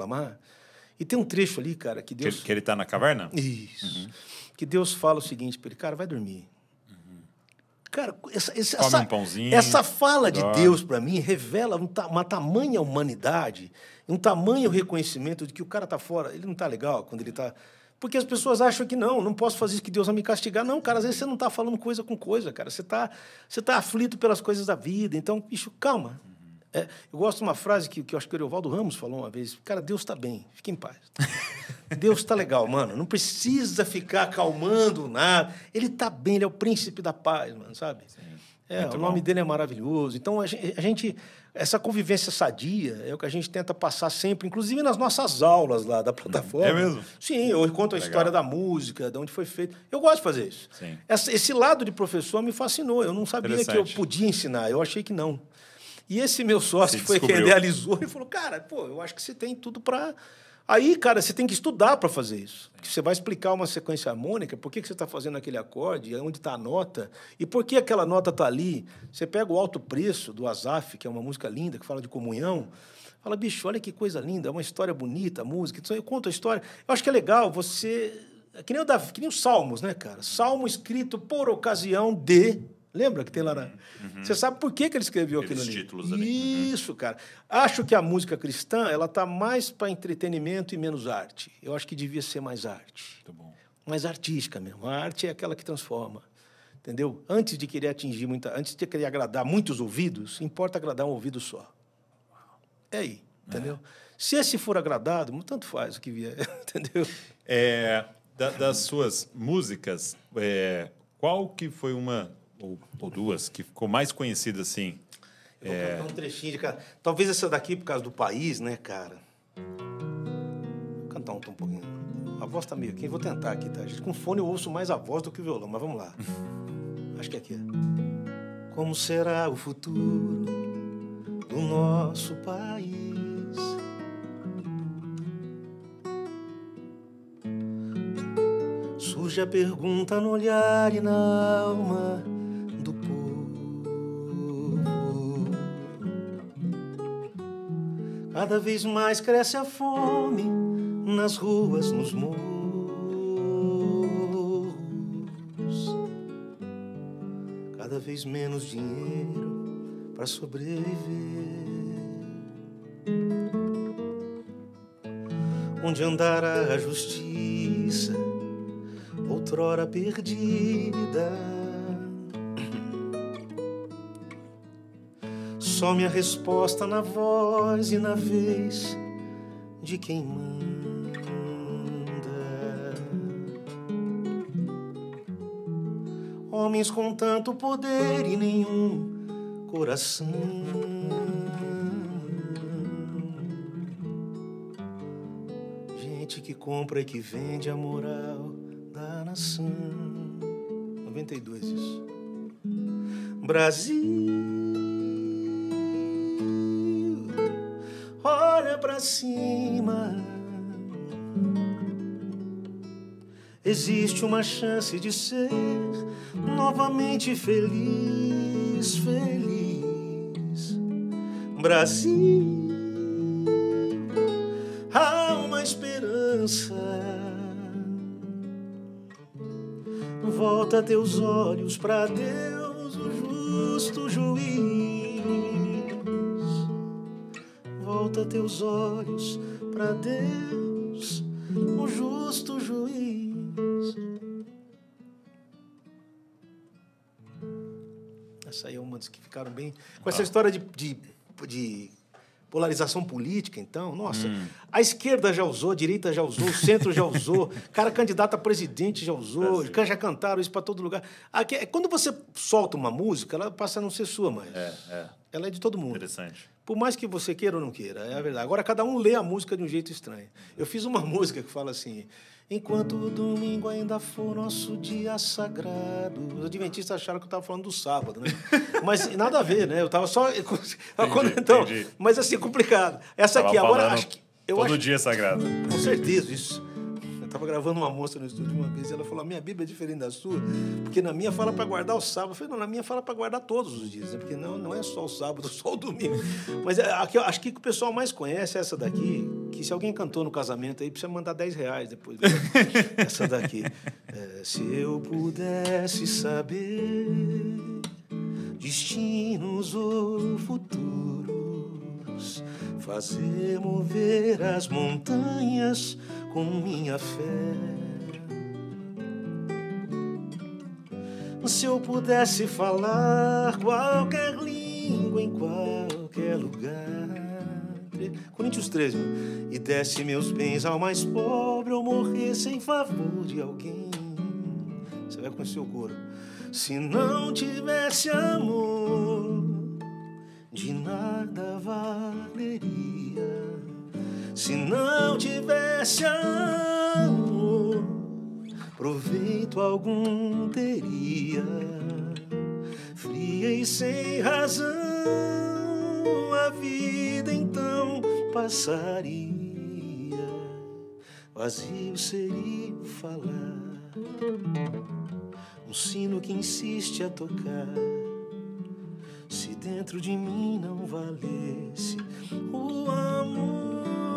Speaker 2: E tem um trecho ali, cara, que Deus...
Speaker 1: Que ele está na caverna?
Speaker 2: Isso. Que Deus fala o seguinte para ele, cara, vai dormir. Cara, essa fala de Deus, para mim, revela uma tamanha humanidade, um tamanho reconhecimento de que o cara está fora. Ele não está legal quando ele está... Porque as pessoas acham que não posso fazer isso, que Deus vai me castigar. Não, cara, às vezes você não está falando coisa com coisa, cara. Você tá aflito pelas coisas da vida. Então, bicho, calma. Eu gosto de uma frase que eu acho que o Evaldo Ramos falou uma vez. Cara, Deus está bem, fique em paz. Deus está legal, mano. Não precisa ficar acalmando nada. Ele está bem, ele é o príncipe da paz, mano, sabe? O nome dele é maravilhoso. Então, a gente... Essa convivência sadia é o que a gente tenta passar sempre, inclusive nas nossas aulas lá da plataforma.
Speaker 1: É mesmo?
Speaker 2: Sim, eu conto a história da música, de onde foi feito. Eu gosto de fazer isso.
Speaker 1: Sim.
Speaker 2: Esse lado de professor me fascinou. Eu não sabia que eu podia ensinar. Eu achei que não. E esse meu sócio, que foi quem idealizou, ele falou, cara, eu acho que você tem tudo para... Aí, cara, você tem que estudar para fazer isso. Porque você vai explicar uma sequência harmônica, por que você está fazendo aquele acorde, onde está a nota, e por que aquela nota está ali. Você pega o Alto Preço, do Asaf, que é uma música linda, que fala de comunhão, fala, bicho, olha que coisa linda, é uma história bonita, a música. Então, eu conto a história. Eu acho que é legal você... Que nem os Salmos, né, cara? Salmo escrito por ocasião de... Lembra que tem lá na... Você sabe por que ele escreveu aquilo ali?
Speaker 1: Títulos ali.
Speaker 2: Isso, cara. Acho que a música cristã ela está mais para entretenimento e menos arte. Eu acho que devia ser mais arte.
Speaker 1: Muito bom.
Speaker 2: Mais artística mesmo. A arte é aquela que transforma. Entendeu? Antes de querer antes de querer agradar muitos ouvidos, importa agradar um ouvido só. É aí, entendeu? Se esse for agradado, tanto faz o que vier, entendeu?
Speaker 1: Das suas músicas, qual que foi uma... Ou 2, que ficou mais conhecida, assim.
Speaker 2: Eu vou cantar um trechinho de cada... Talvez essa daqui, por causa do país, né, cara? Vou cantar um pouquinho. A voz tá meio aqui, vou tentar aqui, tá? Com fone eu ouço mais a voz do que o violão, mas vamos lá. Acho que é aqui. Como será o futuro do nosso país? Surge a pergunta no olhar e na alma do povo. Cada vez mais cresce a fome nas ruas, nos morros. Cada vez menos dinheiro para sobreviver. Onde andará a justiça, outrora perdida? Some a resposta na voz e na vez de quem manda. Homens com tanto poder e nenhum coração. Gente que compra e que vende a moral da nação. 92 isso. Brasil, olha pra cima. Existe uma chance de ser novamente feliz, feliz. Brasil, há uma esperança. Volta teus olhos para Deus, o justo juiz. Volta teus olhos para Deus, o justo juiz. Essa aí é uma das que ficaram bem... Com essa história de polarização política, então, nossa, a esquerda já usou, a direita já usou, o centro já usou, cara candidato a presidente já usou, já cantaram isso para todo lugar. Aqui, quando você solta uma música, ela passa a não ser sua mais. Ela é de todo mundo.
Speaker 1: Interessante.
Speaker 2: Por mais que você queira ou não queira, é a verdade. Agora, cada um lê a música de um jeito estranho. Eu fiz uma música que fala assim... Enquanto o domingo ainda for nosso dia sagrado. Os adventistas acharam que eu estava falando do sábado, né? Mas nada a ver, né? Eu estava só... Entendi. Mas assim, complicado. Essa aqui, agora... Acho que,
Speaker 1: todo dia é sagrado.
Speaker 2: Com certeza, isso. Eu estava gravando uma moça no estúdio uma vez e ela falou, a minha Bíblia é diferente da sua, porque na minha fala para guardar o sábado. Eu falei, não, na minha fala para guardar todos os dias, né? Porque não é só o sábado, só o domingo. Mas aqui, acho que o pessoal mais conhece é essa daqui, que se alguém cantou no casamento aí, precisa mandar R$10 depois. Essa daqui. Se eu pudesse saber destinos ou futuros, fazer mover as montanhas com minha fé. Se eu pudesse falar qualquer língua em qualquer lugar. Coríntios 13, e desse meus bens ao mais pobre ou morresse em favor de alguém. Você vai conhecer o coro. Se não tivesse amor, de nada valeria. Se não tivesse amor, proveito algum teria. Fria e sem razão, a vida então passaria. Vazio seria falar, um sino que insiste a tocar. Se dentro de mim não valesse o amor.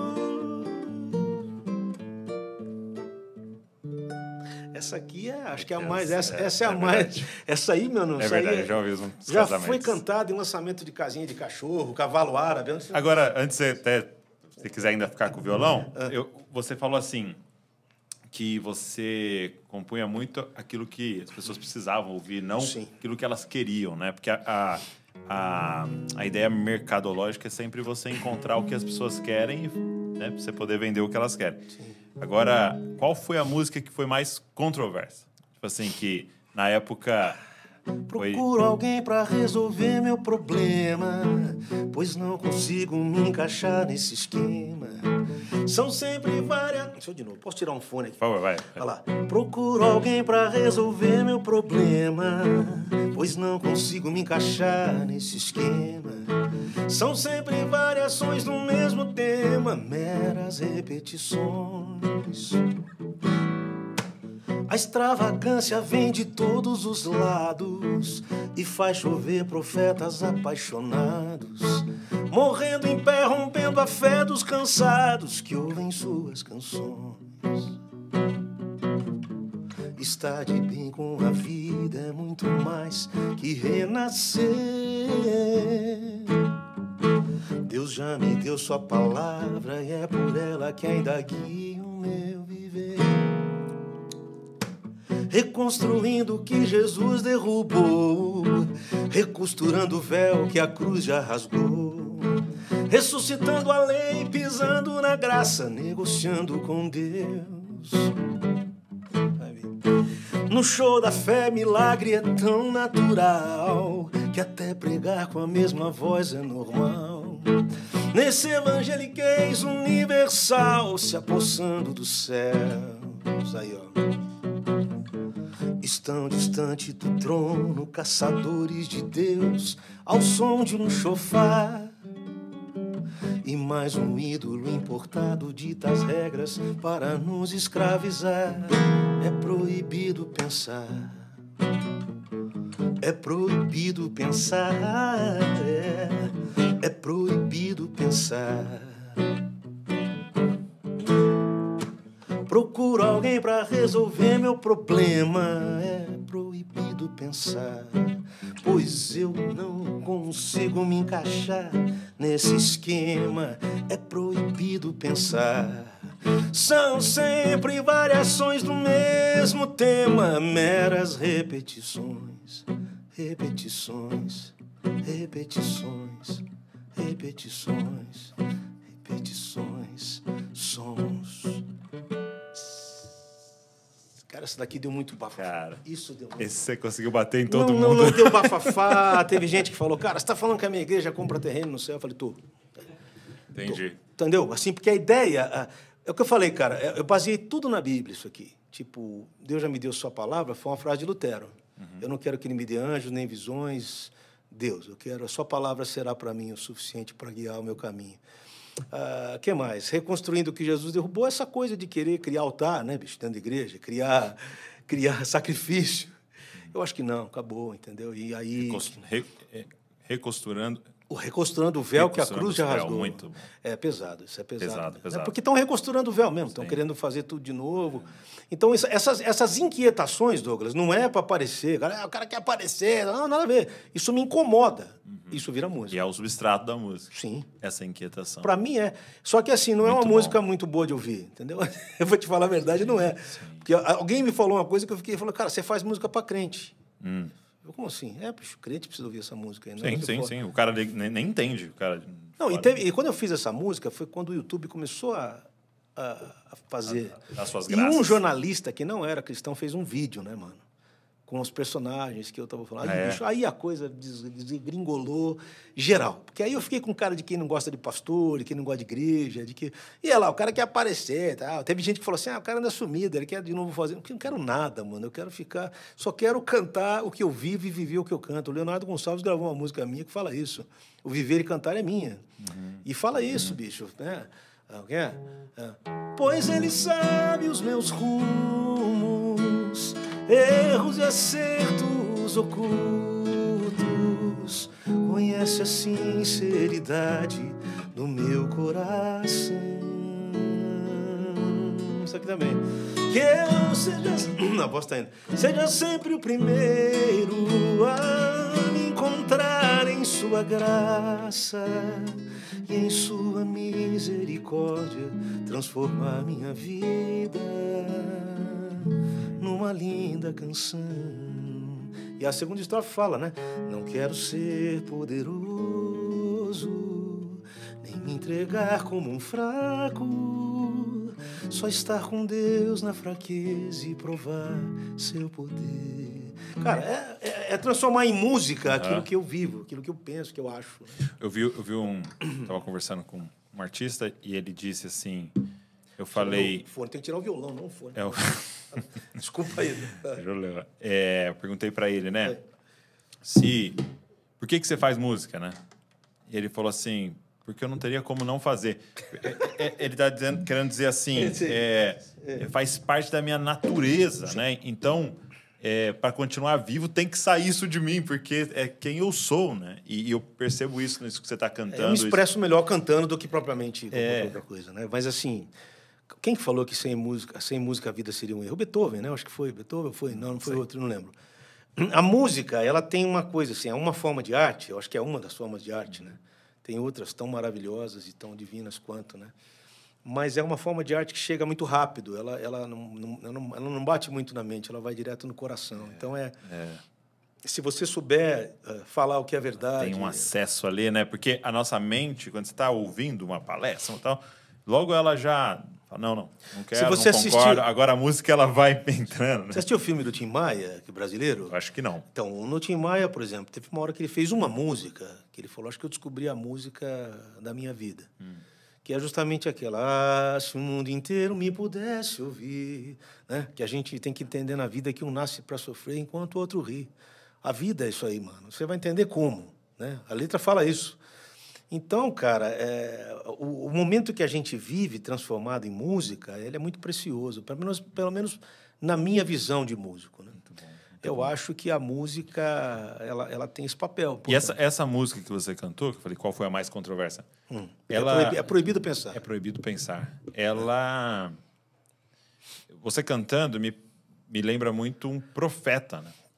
Speaker 2: Essa aqui acho que é a mais. Essa é a mais. Essa aí, meu nome.
Speaker 1: É verdade, eu já ouvi uns
Speaker 2: já
Speaker 1: casamentos.
Speaker 2: Foi cantada em lançamento de casinha de cachorro, cavalo árabe.
Speaker 1: Agora, antes de você quiser ainda ficar com o violão, você falou assim que você compunha muito aquilo que as pessoas precisavam ouvir, não aquilo que elas queriam, né? Porque a ideia mercadológica é sempre você encontrar o que as pessoas querem, né, para você poder vender o que elas querem. Sim. Agora, qual foi a música que foi mais controversa? Tipo assim, que na época...
Speaker 2: Procuro alguém para resolver meu problema, pois não consigo me encaixar nesse esquema. São sempre várias... Deixa eu de novo, posso tirar um fone aqui?
Speaker 1: Por favor, vai.
Speaker 2: Olha lá. Procuro alguém para resolver meu problema, pois não consigo me encaixar nesse esquema. São sempre variações do mesmo tema, meras repetições. A extravagância vem de todos os lados e faz chover profetas apaixonados, morrendo em pé, rompendo a fé dos cansados que ouvem suas canções. Estar de bem com a vida é muito mais que renascer. Deus já me deu sua palavra e é por ela que ainda guia o meu viver. Reconstruindo o que Jesus derrubou, recosturando o véu que a cruz já rasgou, ressuscitando a lei, pisando na graça, negociando com Deus. No show da fé, milagre é tão natural que até pregar com a mesma voz é normal. Nesse evangeliquez universal, se apossando dos céus. Aí, ó. Estão distante do trono, caçadores de Deus, ao som de um chofar. E mais um ídolo importado dita as regras para nos escravizar. É proibido pensar. É proibido pensar. É proibido pensar. Procuro alguém para resolver meu problema, pensar, pois eu não consigo me encaixar nesse esquema. É proibido pensar. São sempre variações do mesmo tema, meras repetições, repetições, repetições, repetições, repetições, sons. Cara, essa daqui deu muito bafafá.
Speaker 1: Cara,
Speaker 2: isso deu muito...
Speaker 1: Esse você conseguiu bater em todo mundo.
Speaker 2: Não deu bafafá. Teve gente que falou, cara, você tá falando que a minha igreja compra terreno no céu? Eu falei, tô.
Speaker 1: Entendi.
Speaker 2: Tô. Entendeu? Assim, porque a ideia... É o que eu falei, cara. Eu baseei tudo na Bíblia, isso aqui. Tipo, Deus já me deu sua palavra, foi uma frase de Lutero. Eu não quero que ele me dê anjos nem visões. Deus, eu quero... A sua palavra será para mim o suficiente para guiar o meu caminho. Que mais? Reconstruindo o que Jesus derrubou, essa coisa de querer criar altar, né, bicho, dentro da igreja, criar sacrifício. Eu acho que não, acabou, entendeu? E aí...
Speaker 1: Recosturando...
Speaker 2: Reconstruindo o véu que a cruz já rasgou.
Speaker 1: Muito bom.
Speaker 2: É pesado, isso é pesado.
Speaker 1: Pesado.
Speaker 2: É porque estão reconstruindo o véu mesmo, estão querendo fazer tudo de novo. Então, essas inquietações, Douglas, não é para aparecer. O cara quer aparecer, não, nada a ver. Isso me incomoda. Isso vira música.
Speaker 1: E é o substrato da música.
Speaker 2: Sim.
Speaker 1: Essa inquietação.
Speaker 2: Para mim é. Só que assim, não é uma música muito boa de ouvir, entendeu? Eu vou te falar a verdade, não é. Sim. Porque alguém me falou uma coisa que eu fiquei falando, cara, você faz música para crente. Eu, como assim? Bicho, crente precisa ouvir essa música aí.
Speaker 1: Sim. O cara nem entende. O cara
Speaker 2: não, e quando eu fiz essa música, foi quando o YouTube começou a fazer...
Speaker 1: As suas graças.
Speaker 2: E um jornalista que não era cristão fez um vídeo, né, mano? Com os personagens que eu tava falando. Bicho, aí a coisa desgringolou geral. Porque aí eu fiquei com cara de quem não gosta de pastor, de quem não gosta de igreja, de que... E lá, o cara quer aparecer, tá? Teve gente que falou assim, o cara anda sumido, ele quer de novo fazer... Eu não quero nada, mano. Eu quero ficar... Só quero cantar o que eu vivo e viver o que eu canto. O Leonardo Gonçalves gravou uma música minha que fala isso. O viver e cantar é minha. E fala isso, bicho, né? Pois ele sabe os meus rumos, erros e acertos ocultos, conhece a sinceridade do meu coração. Isso aqui também. Que eu seja... A voz tá indo. Seja sempre o primeiro a me encontrar em sua graça e em sua misericórdia transformar minha vida numa linda canção. E a segunda estrofe fala, né? Não quero ser poderoso, nem me entregar como um fraco, só estar com Deus na fraqueza e provar seu poder. Cara, é transformar em música aquilo que eu vivo, aquilo que eu penso, que eu acho.
Speaker 1: Eu vi tava conversando com um artista e ele disse assim, eu falei...
Speaker 2: Fone, tem que tirar o violão, não o fone. Desculpa aí.
Speaker 1: Perguntei para ele, né? Por que você faz música, né? E ele falou assim, porque eu não teria como não fazer. Ele está querendo dizer assim, faz parte da minha natureza, né? Então, para continuar vivo, tem que sair isso de mim, porque é quem eu sou, né? E eu percebo isso nisso que você está cantando.
Speaker 2: Eu me expresso melhor cantando do que propriamente qualquer outra coisa, né? Mas assim, quem falou que sem música a vida seria um erro? Beethoven, né? Acho que foi. Beethoven foi? Não foi outro, não lembro. A música, ela tem uma coisa assim, é uma forma de arte, eu acho que é uma das formas de arte, né? Tem outras tão maravilhosas e tão divinas quanto, né? Mas é uma forma de arte que chega muito rápido. Ela não bate muito na mente, ela vai direto no coração. Então, se você souber falar o que é verdade...
Speaker 1: Tem um acesso ali, né? Porque a nossa mente, quando você está ouvindo uma palestra e tal, logo ela já... Não quero, não concordo. Agora a música ela vai entrando. Né?
Speaker 2: Você assistiu o filme do Tim Maia, que é brasileiro?
Speaker 1: Eu acho que não.
Speaker 2: Então, no Tim Maia, por exemplo, teve uma hora que ele fez uma música, que ele falou, acho que eu descobri a música da minha vida. Que é justamente aquela, se o mundo inteiro me pudesse ouvir, né? Que a gente tem que entender na vida que um nasce para sofrer enquanto o outro ri. A vida é isso aí, mano. Você vai entender como, né? A letra fala isso. Então, cara, o momento que a gente vive transformado em música, ele é muito precioso, pelo menos na minha visão de músico, né? Eu acho que a música ela tem esse papel.
Speaker 1: E essa música que você cantou, que eu falei, qual foi a mais controversa?
Speaker 2: É proibido pensar.
Speaker 1: É proibido pensar. Ela... Você cantando me lembra muito um profeta, né?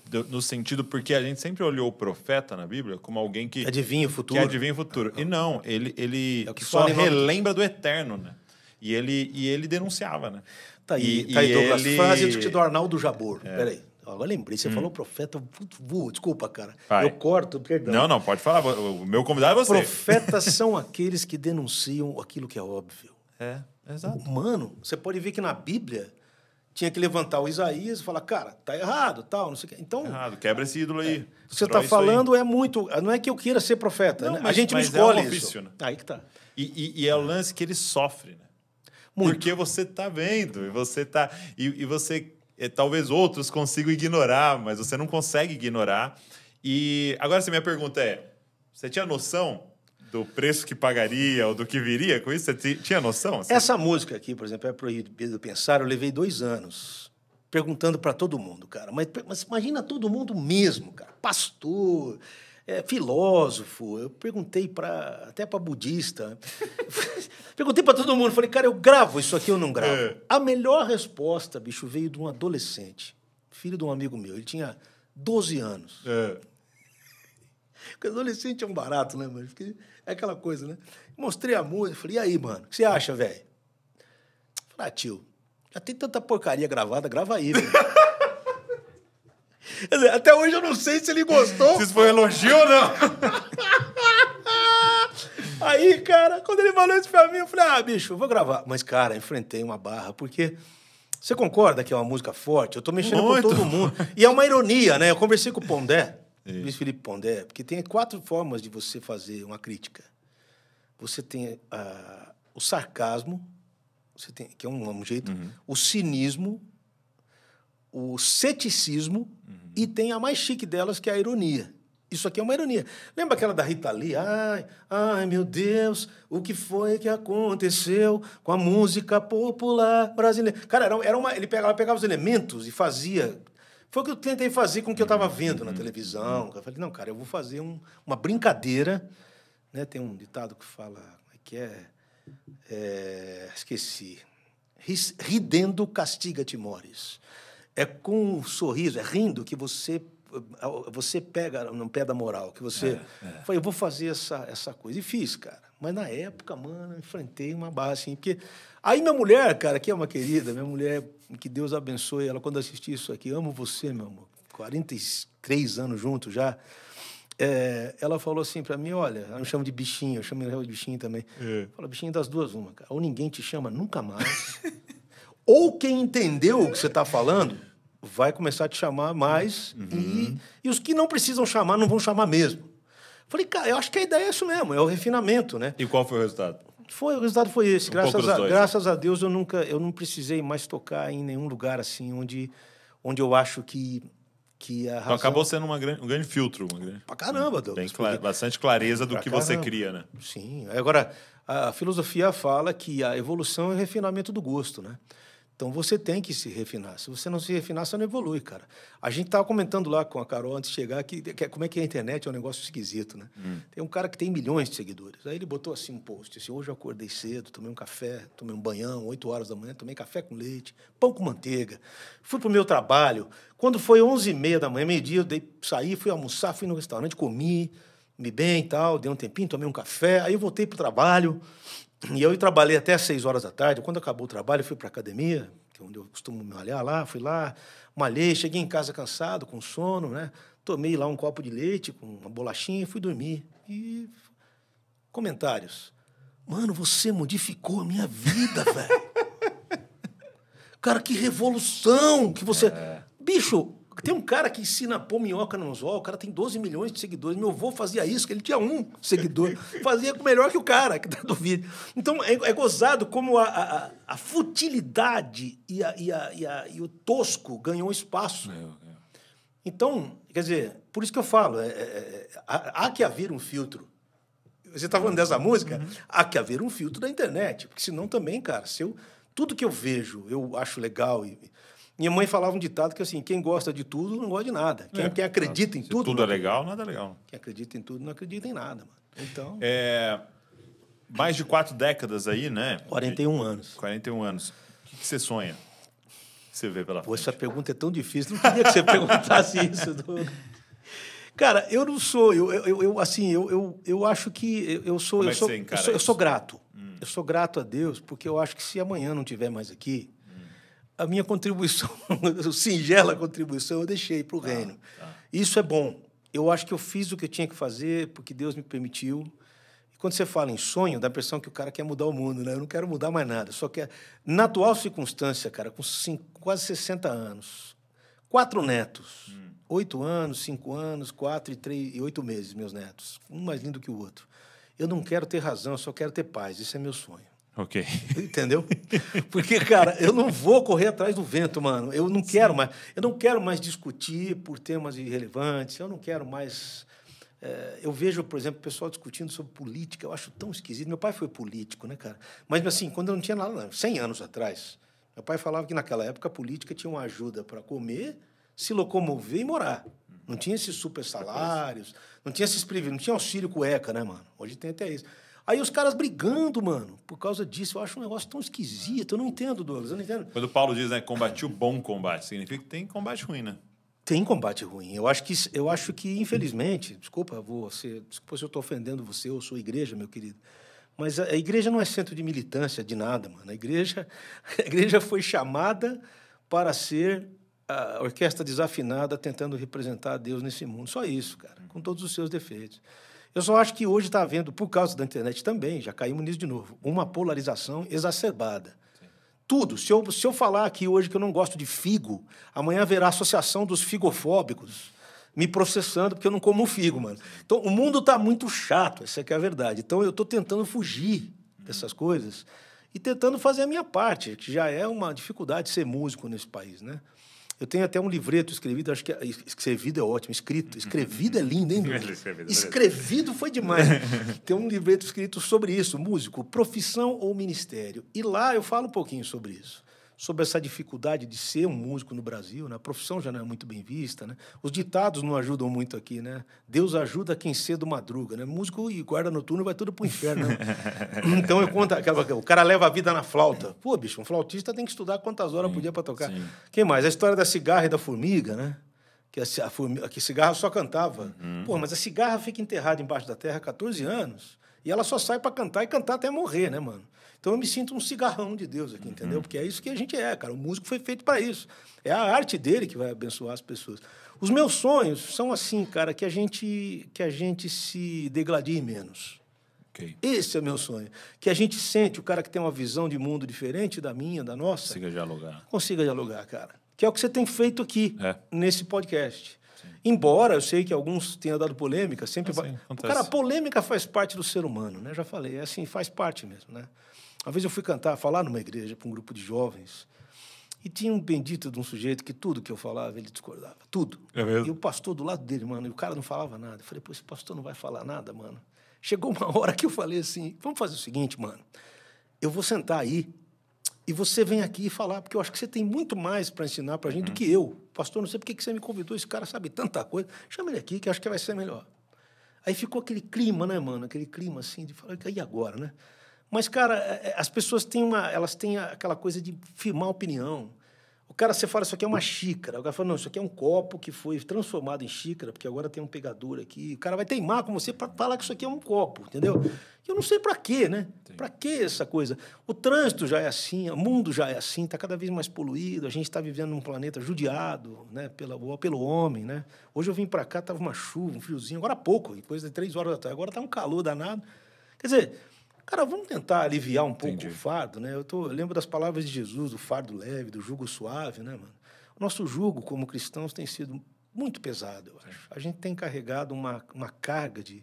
Speaker 1: no sentido porque a gente sempre olhou o profeta na Bíblia como alguém que
Speaker 2: adivinha o futuro.
Speaker 1: Que adivinha o futuro. E não, ele só relembra do eterno, né? E ele denunciava, né?
Speaker 2: Tá aí, Douglas. Frase do Arnaldo Jabor. Peraí. Agora lembrei, você falou profeta. Desculpa, cara. Eu corto, perdão.
Speaker 1: Não, pode falar. O meu convidado é você.
Speaker 2: Profetas são aqueles que denunciam aquilo que é óbvio.
Speaker 1: Exato.
Speaker 2: Mano, você pode ver que na Bíblia tinha que levantar o Isaías e falar, cara, tá errado, tal, não sei o quê. Então,
Speaker 1: errado, quebra esse ídolo aí.
Speaker 2: Você está falando é muito... Não é que eu queira ser profeta, né? A gente não escolhe isso. Né? Aí que tá.
Speaker 1: E é o lance que ele sofre, né? Muito. Porque você tá vendo, e você tá... E você... talvez outros consigam ignorar, mas você não consegue ignorar. E agora, minha pergunta é, você tinha noção do preço que pagaria ou do que viria com isso? Você tinha noção? Assim?
Speaker 2: Essa música aqui, por exemplo, É Proibido Pensar, eu levei 2 anos perguntando para todo mundo, cara. Mas imagina todo mundo mesmo, cara. Pastor, filósofo. Eu perguntei até para budista. Perguntei para todo mundo. Falei, cara, eu gravo isso aqui ou não gravo? A melhor resposta, bicho, veio de um adolescente, filho de um amigo meu. Ele tinha 12 anos. Porque adolescente é um barato, né, mano? É aquela coisa, né? Mostrei a música, falei, e aí, mano, o que você acha, velho? Falei, tio, já tem tanta porcaria gravada, grava aí, velho. Quer dizer, até hoje eu não sei se ele gostou.
Speaker 1: Se isso foi elogio ou não.
Speaker 2: Aí, cara, quando ele falou isso pra mim, eu falei, bicho, eu vou gravar. Mas, cara, enfrentei uma barra, porque... Você concorda que é uma música forte? Eu tô mexendo com todo mundo. E é uma ironia, né? Eu conversei com o Pondé, Luiz Felipe Pondé, porque tem 4 formas de você fazer uma crítica. Você tem o sarcasmo, que é um jeito, o cinismo, o ceticismo e tem a mais chique delas, que é a ironia. Isso aqui é uma ironia. Lembra aquela da Rita Lee? Ai, meu Deus, o que foi que aconteceu com a música popular brasileira? Cara, ele pegava os elementos e fazia... Foi o que eu tentei fazer com o que eu estava vendo na televisão. Eu falei, não, cara, eu vou fazer uma brincadeira. Né? Tem um ditado que fala... esqueci. Ridendo castiga-te mores. É com um sorriso, é rindo que você pega no pé da moral, que você... Falei, eu vou fazer essa coisa. E fiz, cara. Mas na época, mano, eu enfrentei uma barra assim, porque... Aí minha mulher, cara, que é uma querida, minha mulher, que Deus abençoe ela, quando assistir isso aqui, amo você, meu amor, 43 anos juntos já, ela falou assim pra mim, olha, ela me chama de bichinho, eu chamo ela de bichinho também. Fala, bichinho das duas, uma, cara. Ou ninguém te chama nunca mais, ou quem entendeu o que você tá falando vai começar a te chamar mais, e os que não precisam chamar não vão chamar mesmo. Falei, cara, eu acho que a ideia é isso mesmo, é o refinamento, né?
Speaker 1: E qual foi o resultado?
Speaker 2: O resultado foi esse. Graças a Deus, eu não precisei mais tocar em nenhum lugar assim onde eu acho que a razão...
Speaker 1: Então acabou sendo um grande filtro.
Speaker 2: Pra caramba, Douglas.
Speaker 1: Tem bastante clareza do que você cria, né?
Speaker 2: Sim. Agora, a filosofia fala que a evolução é o refinamento do gosto, né? Então, você tem que se refinar. Se você não se refinar, você não evolui, cara. A gente estava comentando lá com a Carol antes de chegar que como é que a internet é um negócio esquisito, né? Tem um cara que tem milhões de seguidores. Aí ele botou assim um post, assim, hoje eu acordei cedo, tomei um café, tomei um banhão, 8 horas da manhã, tomei café com leite, pão com manteiga, fui pro meu trabalho. Quando foi 11h30 da manhã, meio-dia, eu saí, fui almoçar, fui no restaurante, comi bem e tal, dei um tempinho, tomei um café, aí eu voltei pro trabalho. E eu trabalhei até às 6 horas da tarde. Quando acabou o trabalho, eu fui para a academia, que é onde eu costumo malhar lá. Fui lá, malhei, cheguei em casa cansado, com sono, né? Tomei lá um copo de leite com uma bolachinha e fui dormir. E comentários. Mano, você modificou a minha vida, velho. Cara, que revolução que você... Bicho... Tem um cara que ensina a pôr minhoca no anzol, o cara tem 12 milhões de seguidores. Meu avô fazia isso, que ele tinha 1 seguidor. Fazia melhor que o cara que tá do vídeo. Então, é gozado como a futilidade e o tosco ganhou espaço. Então, quer dizer, por isso que eu falo, há que haver um filtro. Você está falando dessa música? Há que haver um filtro da internet, porque senão também, cara, tudo que eu vejo, eu acho legal. Minha mãe falava um ditado que assim, quem gosta de tudo não gosta de nada. Quem acredita em tudo...
Speaker 1: tudo é legal, nada é legal.
Speaker 2: Quem acredita em tudo não acredita em nada, mano. Então...
Speaker 1: mais de 4 décadas aí, né?
Speaker 2: 41 anos.
Speaker 1: 41 anos. O que você sonha? você vê pela frente?
Speaker 2: Essa pergunta é tão difícil. Não queria que você perguntasse isso. Cara, eu não sou. Eu acho que eu sou. Eu sou grato. Eu sou grato a Deus, porque eu acho que se amanhã não tiver mais aqui, a minha contribuição, singela contribuição, eu deixei para o reino. Isso é bom. Eu acho que eu fiz o que eu tinha que fazer, porque Deus me permitiu. E quando você fala em sonho, dá a impressão que o cara quer mudar o mundo, né? Eu não quero mudar mais nada. Só que, na atual circunstância, cara, com quase 60 anos, 4 netos, 8 anos, 5 anos, 4 e 3 e 8 meses, meus netos. Um mais lindo que o outro. Eu não quero ter razão, eu só quero ter paz. Esse é meu sonho.
Speaker 1: Ok.
Speaker 2: Entendeu? Porque, cara, eu não vou correr atrás do vento, mano. Eu não quero mais. Eu não quero mais discutir por temas irrelevantes. Eu não quero mais. Eu vejo, por exemplo, o pessoal discutindo sobre política. Eu acho tão esquisito. Meu pai foi político, né, cara? Mas, assim, quando eu não tinha nada, 100 anos atrás, meu pai falava que naquela época a política tinha uma ajuda para comer, se locomover e morar. Não tinha esses super salários, não tinha esses privilégios, não tinha auxílio cueca, né, mano? Hoje tem até isso. Aí os caras brigando, mano, por causa disso. Eu acho um negócio tão esquisito. Eu não entendo, Douglas, eu não entendo.
Speaker 1: Quando o Paulo diz, né, combati o bom combate, significa que tem combate ruim, né?
Speaker 2: Tem combate ruim. Eu acho que infelizmente, desculpa se eu estou ofendendo você ou sua igreja, meu querido, mas a igreja não é centro de militância de nada, mano. A igreja foi chamada para ser a orquestra desafinada tentando representar Deus nesse mundo. Só isso, cara, com todos os seus defeitos. Eu só acho que hoje está havendo, por causa da internet também, já caímos nisso de novo, uma polarização exacerbada. Sim. Tudo. Se eu falar aqui hoje que eu não gosto de figo, amanhã haverá a associação dos figofóbicos me processando porque eu não como figo, mano. Então, o mundo está muito chato, essa é que é a verdade. Então, eu estou tentando fugir dessas coisas e tentando fazer a minha parte, que já é uma dificuldade ser músico nesse país, né? Eu tenho até um livreto escrevido, acho que escrevido é ótimo, escrevido é lindo, hein? Escrevido foi demais. Tem um livreto escrito sobre isso, músico, profissão ou ministério. E lá eu falo um pouquinho sobre isso, sobre essa dificuldade de ser um músico no Brasil, né? A profissão já não é muito bem vista, né? Os ditados não ajudam muito aqui, né? Deus ajuda quem cedo madruga, né? Músico e guarda noturno vai tudo pro inferno, né? Então eu conto, o cara leva a vida na flauta. Pô, bicho, um flautista tem que estudar quantas horas por dia para tocar. Sim. Quem mais? A história da cigarra e da formiga, né? Que a cigarra só cantava. Pô, mas a cigarra fica enterrada embaixo da terra há 14 anos e ela só sai para cantar e cantar até morrer, né, mano? Então, eu me sinto um cigarrão de Deus aqui, entendeu? Porque é isso que a gente é, cara. O músico foi feito para isso. É a arte dele que vai abençoar as pessoas. Os meus sonhos são assim, cara, que a gente se degladie menos. Okay. Esse é o meu sonho. Que a gente sente, o cara que tem uma visão de mundo diferente da minha, da nossa... Consiga dialogar, cara. Que é o que você tem feito aqui, nesse podcast. Sim. Embora eu sei que alguns tenham dado polêmica, sempre vai... Cara, a polêmica faz parte do ser humano, né? Já falei, é assim, faz parte mesmo, né? Uma vez eu fui falar numa igreja para um grupo de jovens e tinha um bendito de um sujeito que tudo que eu falava, ele discordava, tudo. É mesmo? E o pastor do lado dele, mano, e o cara não falava nada. Eu falei, pô, esse pastor não vai falar nada, mano. Chegou uma hora que eu falei assim, vamos fazer o seguinte, mano, eu vou sentar aí e você vem aqui falar, porque eu acho que você tem muito mais para ensinar para a gente do que eu. Pastor, não sei por que você me convidou, esse cara sabe tanta coisa. Chama ele aqui, que eu acho que vai ser melhor. Aí ficou aquele clima, né, mano, aquele clima assim, de falar, e agora, né? Mas, cara, as pessoas elas têm aquela coisa de firmar opinião. O cara, você fala, isso aqui é uma xícara. O cara fala, não, isso aqui é um copo que foi transformado em xícara, porque agora tem um pegador aqui. O cara vai teimar com você para falar que isso aqui é um copo, entendeu? Eu não sei para quê, né? Para que essa coisa? O trânsito já é assim, o mundo já é assim, está cada vez mais poluído, a gente está vivendo num planeta judiado, né, pelo homem, né? Hoje eu vim para cá, estava uma chuva, um friozinho, agora há pouco, depois de 3 horas da tarde, agora está um calor danado. Quer dizer... Cara, vamos tentar aliviar um pouco o fardo, né? Eu lembro das palavras de Jesus, do fardo leve, do jugo suave, né, mano? O nosso jugo, como cristãos, tem sido muito pesado, eu acho. A gente tem carregado uma carga de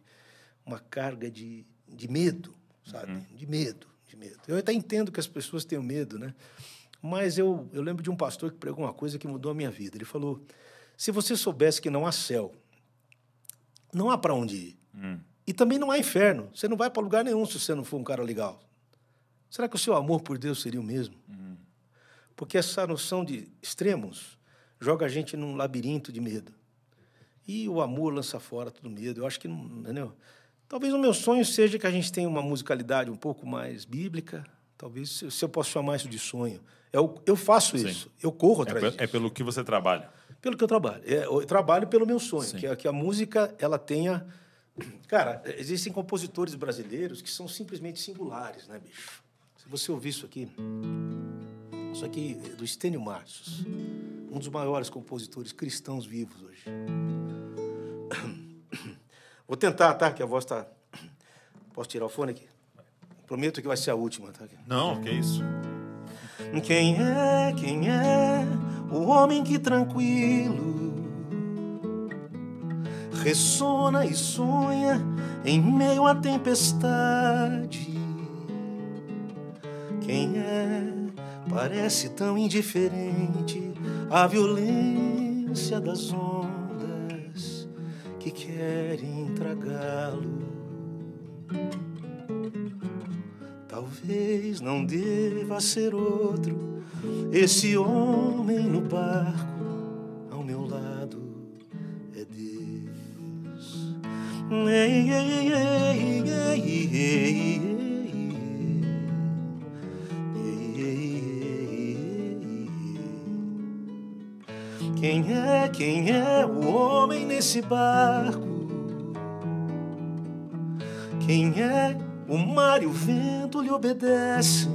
Speaker 2: medo, sabe? De medo. Eu até entendo que as pessoas tenham medo, né? Mas eu lembro de um pastor que pregou uma coisa que mudou a minha vida. Ele falou, se você soubesse que não há céu, não há para onde ir. E também não há inferno. Você não vai para lugar nenhum se você não for um cara legal. Será que o seu amor por Deus seria o mesmo? Porque essa noção de extremos joga a gente num labirinto de medo. E o amor lança fora todo medo. Eu acho que não... Entendeu? Talvez o meu sonho seja que a gente tenha uma musicalidade um pouco mais bíblica. Talvez, se eu posso chamar isso de sonho. Eu faço isso, eu corro atrás disso.
Speaker 1: É pelo que você trabalha?
Speaker 2: Pelo que eu trabalho. Eu trabalho pelo meu sonho, que a música ela tenha... Cara, existem compositores brasileiros que são simplesmente singulares, né, bicho? Se você ouvir isso aqui é do Estênio Marços, um dos maiores compositores cristãos vivos hoje. Vou tentar, tá? Que a voz tá... Posso tirar o fone aqui? Prometo que vai ser a última, tá?
Speaker 1: Não, que isso.
Speaker 2: Quem é o homem que tranquilo ressona e sonha em meio à tempestade? Quem parece tão indiferente à violência das ondas que querem tragá-lo? Talvez não deva ser outro esse homem no barco ao meu lado é Deus. Ei, ei, ei, ei, ei, Quem é o homem nesse barco? Quem é o mar e o vento lhe obedecem?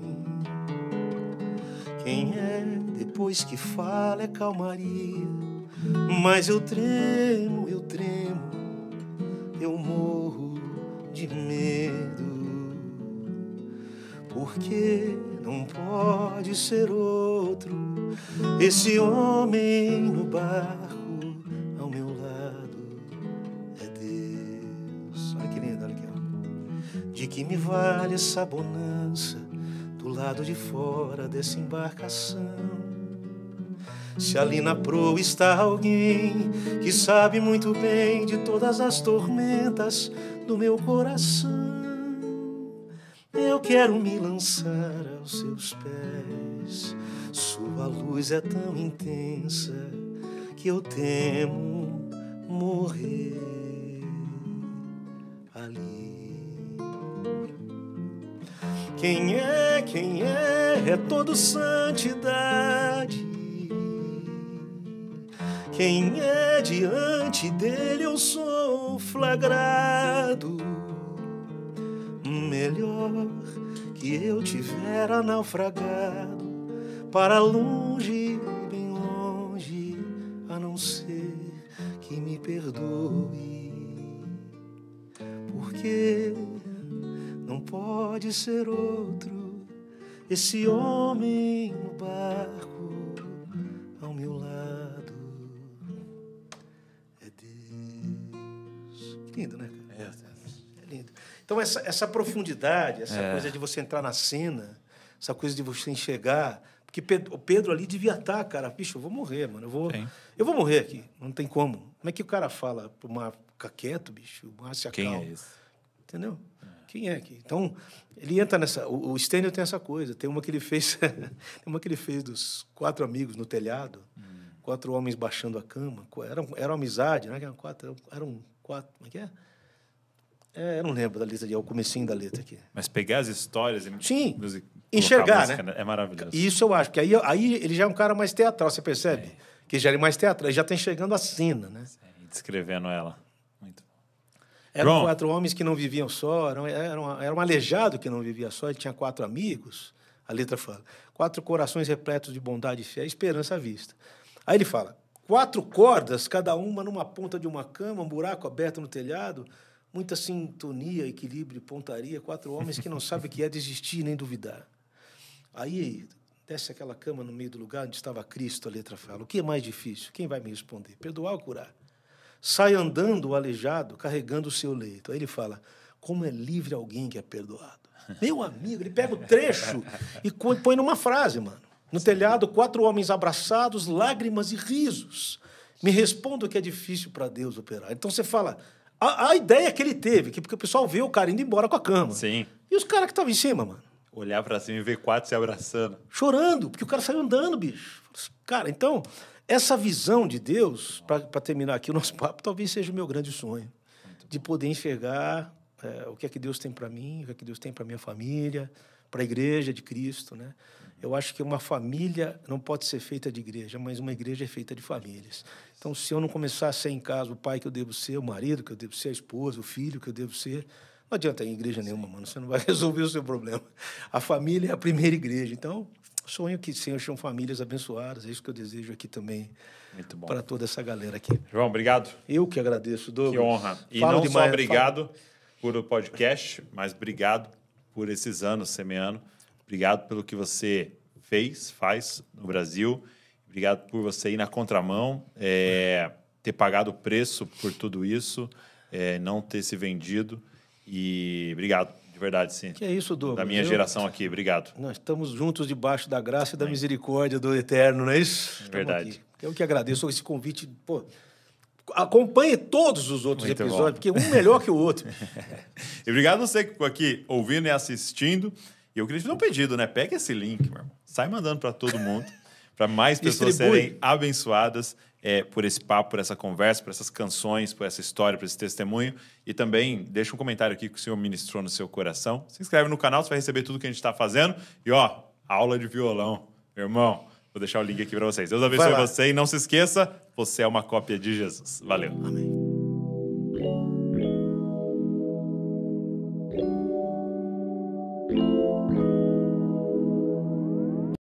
Speaker 2: Quem depois que fala é calmaria? Mas eu tremo, eu morro de medo, porque não pode ser outro esse homem no barco ao meu lado é Deus. Olha que lindo, olha aqui, ó. De que me vale essa bonança do lado de fora dessa embarcação, se ali na proa está alguém que sabe muito bem de todas as tormentas do meu coração? Eu quero me lançar aos seus pés. Sua luz é tão intensa que eu temo morrer ali. Quem é todo santidade. Quem é diante dele eu sou flagrado. Melhor que eu tivera naufragado para longe, bem longe, a não ser que me perdoe, porque não pode ser outro esse homem no barco ao meu lado é Deus. Que lindo, né, cara? É lindo. Então, essa profundidade, essa coisa de você entrar na cena, essa coisa de você enxergar... Porque o Pedro ali devia estar, cara, bicho, eu vou morrer, mano, eu vou morrer aqui, não tem como. Como é que o cara fala pro mar ficar quieto, bicho, o mar se acalma?
Speaker 1: Quem é esse?
Speaker 2: Entendeu? Quem é aqui? Então, ele entra nessa... O Stênio tem essa coisa, tem uma que ele fez dos 4 amigos no telhado, 4 homens baixando a cama, era uma amizade, né? Eram 4, como é que é? Eu não lembro da letra, o comecinho da letra aqui.
Speaker 1: Mas pegar as histórias...
Speaker 2: Sim, enxergar,
Speaker 1: música,
Speaker 2: né?
Speaker 1: É maravilhoso.
Speaker 2: Isso eu acho, porque aí ele já é um cara mais teatral, você percebe? Que já é mais teatral, ele já está enxergando a cena, né?
Speaker 1: Descrevendo ela. Muito bom.
Speaker 2: Eram 4 homens que não viviam só, era um aleijado que não vivia só, ele tinha 4 amigos, a letra fala, 4 corações repletos de bondade e fé, esperança à vista. Aí ele fala, 4 cordas, cada uma numa ponta de uma cama, um buraco aberto no telhado, muita sintonia, equilíbrio e pontaria, 4 homens que não sabem o que é desistir nem duvidar. Aí desce aquela cama no meio do lugar onde estava Cristo, a letra fala. O que é mais difícil? Quem vai me responder? Perdoar ou curar? Sai andando o aleijado, carregando o seu leito. Aí ele fala, como é livre alguém que é perdoado. Meu amigo, ele pega o trecho e põe numa frase, mano. No telhado, 4 homens abraçados, lágrimas e risos. Me responda o que é difícil para Deus operar. Então você fala... A ideia que ele teve, porque o pessoal vê o cara indo embora com a cama.
Speaker 1: Sim.
Speaker 2: E os caras que estavam em cima, mano?
Speaker 1: Olhar pra cima e ver 4 se abraçando.
Speaker 2: Chorando, porque o cara saiu andando, bicho. Cara, então, essa visão de Deus, para terminar aqui o nosso papo, talvez seja o meu grande sonho. De poder enxergar o que é que Deus tem para mim, o que é que Deus tem para minha família, para a igreja de Cristo, né? Eu acho que uma família não pode ser feita de igreja, mas uma igreja é feita de famílias. Então, se eu não começar a ser em casa o pai que eu devo ser, o marido que eu devo ser, a esposa, o filho que eu devo ser, não adianta ir em igreja nenhuma, mano. Você não vai resolver o seu problema. A família é a primeira igreja. Então, sonho que sejam famílias abençoadas. É isso que eu desejo aqui também. Muito bom. Para toda essa galera aqui.
Speaker 1: João, obrigado.
Speaker 2: Eu que agradeço, Douglas.
Speaker 1: Que honra. E não só obrigado por o podcast, mas obrigado por esses anos semeando. Obrigado pelo que você faz no Brasil. Obrigado por você ir na contramão, ter pagado o preço por tudo isso, não ter se vendido. E obrigado, de verdade, sim.
Speaker 2: Que é isso, Douglas.
Speaker 1: Da minha geração aqui, obrigado.
Speaker 2: Nós estamos juntos debaixo da graça e da misericórdia do Eterno, não é isso?
Speaker 1: Verdade.
Speaker 2: Aqui. Eu que agradeço esse convite. Pô, acompanhe todos os outros episódios, porque um melhor que o outro.
Speaker 1: E obrigado a você que ficou aqui ouvindo e assistindo. E eu queria te fazer um pedido, né? Pega esse link, meu irmão. Sai mandando para todo mundo, para mais pessoas serem abençoadas por esse papo, por essa conversa, por essas canções, por essa história, por esse testemunho. E também deixa um comentário aqui que o Senhor ministrou no seu coração. Se inscreve no canal, você vai receber tudo que a gente está fazendo. E, ó, aula de violão. Meu irmão, vou deixar o link aqui para vocês. Deus abençoe você e não se esqueça, você é uma cópia de Jesus. Valeu.
Speaker 2: Amém.